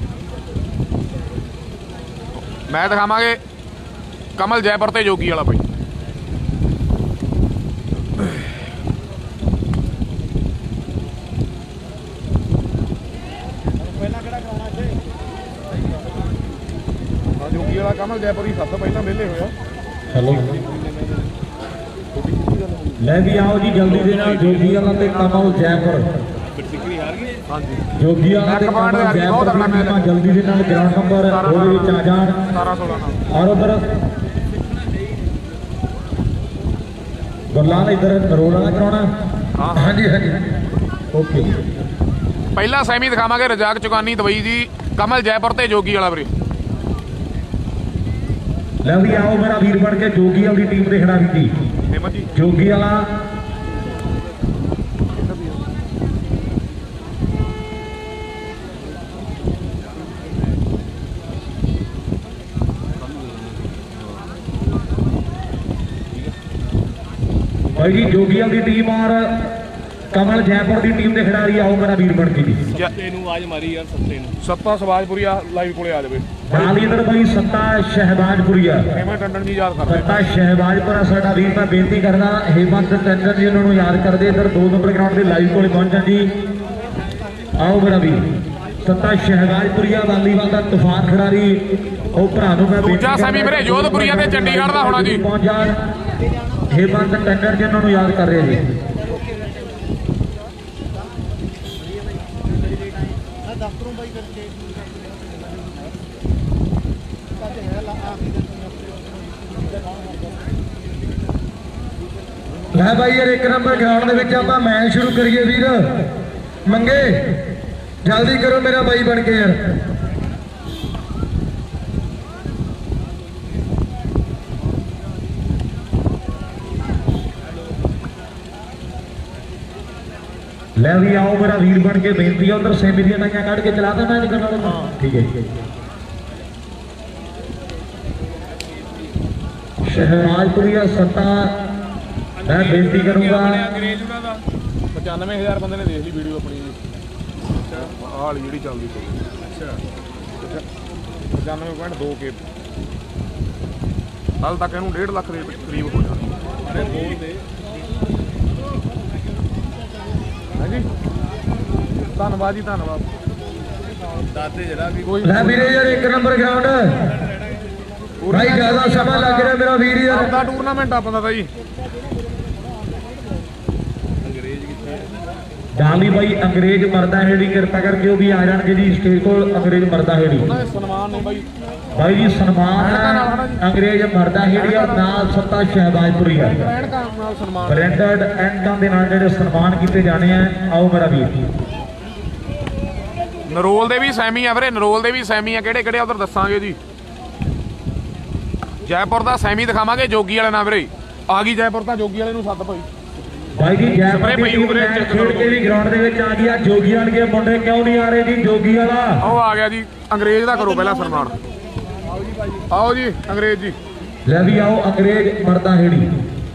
ਮੈਂ ਦਿਖਾਵਾਂਗੇ ਕਮਲ ਜੈਪੁਰ ਤੇ ਜੋਗੀ ਵਾਲਾ ਭਾਈ। ਕਮਲ ਜੈਪੁਰੀ ਸਭ ਤੋਂ ਪਹਿਲਾਂ ਵਿਹਲੇ ਹੋਇਆ। ਹੈਲੋ ਲੈ ਵੀ ਆਓ ਜੀ ਜਲਦੀ ਦੇ ਨਾਲ ਜੋਗੀ ਵਾਲਾ ਤੇ ਕਮਲ ਜੈਪੁਰ ਬਰਸਿਕਰੀ ਹਾਰ ਗਈ। ਹਾਂਜੀ ਜੋਗੀ ਵਾਲਾ ਤੇ ਕਮਲ ਜੈਪੁਰ ਦੀਆਂ ਟੀਮਾਂ ਜਲਦੀ ਦੇ ਨਾਲ ਗਰਾਊਂਡ ਨੰਬਰ ਉਹਦੇ ਵਿੱਚ ਆ ਜਾਣ ਸਤਾਰਾਂ ਸੋਲਾਂ ਨਾਲ। ਔਰ ਉਧਰ ਗੁਰਲਾਲ ਇਧਰ ਨਰੋਲ ਵਾਲਾ ਕਰਾਉਣਾ। ਹਾਂ ਹਾਂਜੀ ਹਾਂਜੀ ਓਕੇ ਪਹਿਲਾ ਸੈਮੀ ਦਿਖਾਵਾਂਗੇ ਰਜਾਕ ਚੁਗਾਨੀ ਦਵਾਈ ਜੀ ਕਮਲ ਜੈਪੁਰ ਤੇ ਜੋਗੀ ਵਾਲਾ ਵੀਰੇ। ਲੈ ਵੀ ਆਓ ਮੇਰਾ ਵੀਰ ਬਣ ਕੇ ਜੋਗੀ ਵਾਲੀ ਟੀਮ ਦੇ ਖਿਡਾਰੀ ਜੀ ਹਿੰਮਤ ਜੀ ਜੋਗੀ ਵਾਲਾ ਭਾਈ ਜੀ ਜੋਗੀ ਵਾਲੀ ਟੀਮ ਔਰ ਕਮਲ ਜੈਪੁਰ ਦੀ ਟੀਮ ਦੇ ਖਿਡਾਰੀ ਆਓ ਮੇਰਾ ਵੀਰ ਬਣ ਕੇ ਜੀ। ਸੱਤੇ ਨੂੰ ਆਵਾਜ਼ ਮਾਰੀ ਯਾਰ ਸੱਤੇ ਨੂੰ। ਸੱਤਾ ਸਵਾਜਪੁਰੀਆ ਲਾਈਵ ਕੋਲੇ ਆ ਜਾਵੇ। ਨਾਲ ਇਧਰ ਭਾਈ ਸੱਤਾ ਸ਼ਹਿਬਾਜ਼ਪੁਰੀਆ ਹਿੰਮਤ ਟੰਡਨ ਜੀ ਯਾਦ ਕਰਦੇ। ਸੱਤਾ ਸ਼ਹਿਬਾਜ਼ਪੁਰਾ ਸਾਡਾ ਵੀਰ ਮੈਂ ਬੇਨਤੀ ਕਰਦਾ ਹਿੰਮਤ ਟੰਡਨ ਜੀ ਉਹਨਾਂ ਨੂੰ ਯਾਦ ਕਰਦੇ ਇਧਰ ਦੋ ਨੰਬਰ ਗਰਾਊਂਡ ਦੇ ਲਾਈਵ ਕੋਲੇ ਪਹੁੰਚਣ ਜੀ। ਆਓ ਮੇਰਾ ਵੀਰ ਸੱਤਾ ਸ਼ਹਿਬਾਜ਼ਪੁਰੀਆ ਵਾਲੀਵਾਲ ਦਾ ਤੂਫਾਨ ਖਿਡਾਰੀ ਉਹ ਭਰਾ ਨੂੰ ਮੈਂ ਦੂਜਾ ਸੈਮੀ ਵੀਰੇ ਜੋਧਪੁਰੀਆ ਤੇ ਚੰਡੀਗੜ੍ਹ ਦਾ ਹੋਣਾ ਜੀ। ਪਹੁੰਚ ਜਾਣ ਹਿੰਮਤ ਟੰਡਨ ਜੀ ਉਹਨਾਂ ਨੂੰ ਯਾਦ ਕਰ ਰਹੇ ਜੀ। ਲੈ ਭਾਈ ਯਾਰ ਇੱਕ ਨੰਬਰ ਗਰਾਊਂਡ ਦੇ ਵਿੱਚ ਆਪਾਂ ਮੈਚ ਸ਼ੁਰੂ ਕਰੀਏ ਵੀਰ ਮੰਗੇ ਜਲਦੀ ਕਰੋ ਮੇਰਾ ਬਾਈ ਬਣ ਕੇ ਯਾਰ। ਲੈ ਵੀ ਆਓ ਮੇਰਾ ਵੀਰ ਬਣ ਕੇ ਬੇਨਤੀ ਹੈ ਉਧਰ ਸੈਮੀ ਦੀਆਂ ਟਾਈਆਂ ਕੱਢ ਕੇ ਚਲਾ ਦੇ ਮੈਚ ਕਰਨ ਵਾਲੇ ਨੂੰ। ਠੀਕ ਹੈ ਸ਼ਹਿਬਾਜ਼ਪੁਰੀਆ ਸੱਤਾ ਮੈਂ ਬੇਨਤੀ ਕਰੂੰਗਾ ਅੰਗਰੇਜ਼ ਉਹਨਾਂ ਦਾ ਪਚਾਨਵੇਂ ਹਜ਼ਾਰ ਬੰਦੇ ਨੇ ਦੇਖ ਲਈ ਵੀਡੀਓ ਆਪਣੀ ਜੀ। ਆਹ ਵਾਲੀ ਜਿਹੜੀ ਚੱਲਦੀ ਪਈ। ਅੱਛਾ ਪਚਾਨਵੇਂ ਪੁਆਇੰਟ ਦੋ ਕੇ ਕੱਲ ਤੱਕ ਇਹਨੂੰ ਡੇਢ ਲੱਖ ਦੇ ਕਰੀਬ ਹੋ ਜਾਣਾ। ਅਰੇ ਬੋਲ ਦੇ ਹਾਂਜੀ ਧੰਨਵਾਦ ਜੀ ਧੰਨਵਾਦ। ਦਾਤੇ ਜਿਹੜਾ ਵੀ ਕੋਈ ਲੈ ਵੀਰੇ ਯਾਰ ਇੱਕ ਨੰਬਰ ਗਰਾਊਂਡ ਭਾਈ ਜ਼ਿਆਦਾ ਸਮਾਂ ਲੱਗ ਰਿਹਾ ਮੇਰਾ ਵੀਰ ਯਾਰ। ਆਪਦਾ ਟੂਰਨਾਮੈਂਟ ਆਪਦਾ ਤਾਂ ਜੀ। ਅੰਗਰੇਜ਼ ਕਿੱਥੇ ਡਾਲੀ ਬਾਈ ਅੰਗਰੇਜ਼ ਮਰਦਾ ਹੈ ਜੀ ਕਿਰਪਾ ਕਰਕੇ ਉਹ ਵੀ ਆ ਜਾਣਗੇ ਜੀ ਸਟੇਜ ਕੋਲ। ਅੰਗਰੇਜ਼ ਮਰਦਾ ਹੈ ਜੀ ਉਹਨਾਂ ਦੇ ਸਨਮਾਨ ਨੇ ਬਾਈ ਬਾਈ ਜੀ ਸਨਮਾਨ ਅੰਗਰੇਜ਼ ਮਰਦਾ ਹੈ ਜੀ ਔਰ ਨਾਲ ਸੱਤਾ ਸ਼ਹਿਬਾਜ਼ਪੁਰੀਆ ਐਨਕਾਂ ਨਾਲ ਸਨਮਾਨ ਬ੍ਰਾਂਡਡ ਐਂਕਾਂ ਦੇ ਨਾਲ ਜਿਹੜੇ ਸਨਮਾਨ ਕੀਤੇ ਜਾਣੇ ਆ। ਆਓ ਮੇਰਾ ਵੀਰ ਨਰੋਲ ਦੇ ਵੀ ਸੈਮੀ ਆ ਵੀਰੇ। ਨਰੋਲ ਦੇ ਵੀ ਸੈਮੀ ਆ ਕਿਹੜੇ ਕਿਹੜੇ ਉਧਰ ਦੱਸਾਂਗੇ ਜੀ। ਜੈਪੁਰ ਦਾ ਸੈਮੀ ਦਿਖਾਵਾਂਗੇ ਜੋਗੀ ਵਾਲੇ ਨਾਲ ਵੀਰੇ। ਆ ਗਈ ਜੈਪੁਰ ਤਾਂ ਜੋਗੀ ਵਾਲੇ ਨੂੰ ਸੱਦ ਭਾਈ। ਬਾਈ ਜੀ ਜੈਪੁਰ ਸਪਰੇ ਦੀ ਪਈ ਟੀਮ ਉਪਰੇ ਮੈਚ ਚੈੱਕ ਖੇਡ ਕਰੋ। ਕੇ ਵੀ ਗਰਾਊਂਡ ਦੇ ਵਿੱਚ ਆ ਗਿਆ। ਜੋਗੀ ਵਾਲੇ ਮੁੰਡੇ ਕਿਉਂ ਨਹੀਂ ਆ ਰਹੇ ਜੀ ਜੋਗੀ ਵਾਲਾ। ਉਹ ਆ ਗਿਆ ਜੀ ਅੰਗਰੇਜ਼ ਦਾ ਕਰੋ ਪਹਿਲਾਂ ਸਨਮਾਨ। ਆਓ ਜੀ ਅੰਗਰੇਜ਼ ਜੀ। ਲੈ ਵੀ ਆਓ ਅੰਗਰੇਜ਼ ਮਰਦਾ ਹੇੜੀ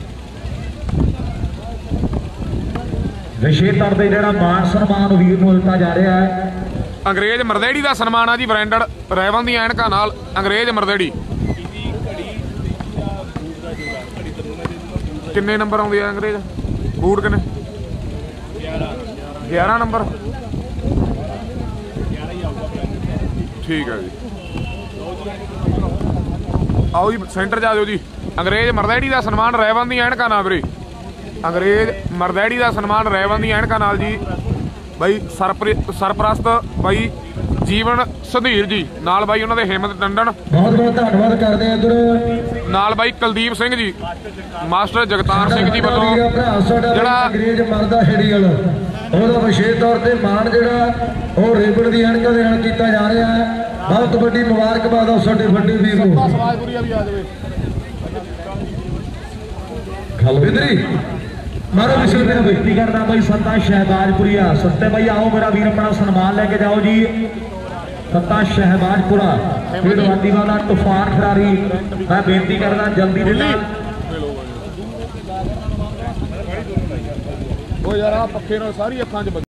ਵਿਸ਼ੇ ਤੌਰ ਤੇ ਜਿਹੜਾ ਮਾਨ ਸਨਮਾਨ ਵੀਰ ਨੂੰ ਦਿੱਤਾ ਜਾ ਰਿਹਾ ਹੈ। ਅੰਗਰੇਜ਼ ਮਰਦੇੜੀ ਦਾ ਸਨਮਾਨ ਆ ਜੀ ਬ੍ਰਾਂਡਡ ਰੈਵਨ ਦੀ ਐਨਕਾਂ ਨਾਲ ਅੰਗਰੇਜ਼ ਮਰਦੇੜੀ। ਕਿੰਨੇ ਨੰਬਰ ਆਉਂਦੇ ਆ ਅੰਗਰੇਜ਼ ਬੂਟ ਕਿੰਨੇ? ਗਿਆਰਾਂ ਨੰਬਰ। ਠੀਕ ਹੈ ਜੀ। ਆਓ ਜੀ ਸੈਂਟਰ 'ਚ ਆ ਜਾਓ ਜੀ। ਅੰਗਰੇਜ਼ ਮਰਦੈੜੀ ਦਾ ਸਨਮਾਨ ਰੈਵਨ ਦੀ ਐਨਕਾਂ ਨਾਲ ਵੀਰੇ। ਅੰਗਰੇਜ਼ ਮਰਦੈੜੀ ਦਾ ਸਨਮਾਨ ਰੈਵਨ ਦੀ ਐਨਕਾਂ ਨਾਲ ਜੀ। ਬਾਈ ਸਰਪ੍ਰ ਸਰਪ੍ਰਸਤ ਬਾਈ ਜੀਵਨ ਸੁਧੀਰ ਜੀ ਨਾਲ ਬਾਈ ਉਹਨਾਂ ਦੇ ਹਿੰਮਤ ਟੰਡਨ ਬਹੁਤ ਬਹੁਤ ਧੰਨਵਾਦ ਕਰਦੇ ਆ ਇਧਰ ਨਾਲ ਬਾਈ ਕੁਲਦੀਪ ਸਿੰਘ ਜੀ ਮਾਸਟਰ ਜਗਤਾਰ ਸਿੰਘ ਜੀ ਵੱਲੋਂ ਭਰਾ ਸਾਡਾ ਜਿਹੜਾ ਅੰਗਰੇਜ਼ ਮਰਦਾ ਹੇੜੀ ਵਾਲਾ ਉਹਦਾ ਵਿਸ਼ੇਸ਼ ਤੌਰ ਤੇ ਮਾਣ ਜਿਹੜਾ ਉਹ ਰੇਬੜ ਦੀ ਐਨਕਾਂ ਦੇ ਨਾਲ ਕੀਤਾ ਜਾ ਰਿਹਾ ਹੈ। ਬਹੁਤ ਵੱਡੀ ਮੁਬਾਰਕਬਾਦ ਆ ਸਾਡੇ ਵੱਡੇ ਵੀਰ ਨੂੰ। ਸਵਾਜਪੁਰੀਆ ਵੀ ਆ ਜਾਵੇ। ਖਲਵਿੰਦਰੀ ਮਾਰੋ ਵਿਸ਼ੇ ਮੈਂ ਬੇਨਤੀ ਕਰਦਾ ਬਾਈ ਸੱਤਾ ਸ਼ਹਿਬਾਜ਼ਪੁਰੀਆ ਸੱਤੇ ਬਾਈ ਆਓ ਮੇਰਾ ਵੀਰ ਆਪਣਾ ਸਨਮਾਨ ਲੈ ਕੇ ਜਾਓ ਜੀ। ਸੱਤਾ ਸ਼ਹਿਬਾਜ਼ਪੁਰਾ ਫਿਰਵਾਦੀ ਵਾਲਾ ਤੂਫਾਨ ਖਿਡਾਰੀ ਮੈਂ ਬੇਨਤੀ ਕਰਦਾ ਜਲਦੀ ਦੇ ਨਾਲ। ਉਹ ਯਾਰ ਆ ਪੱਖੇ ਨਾਲ ਸਾਰੀ ਅੱਖਾਂ 'ਚ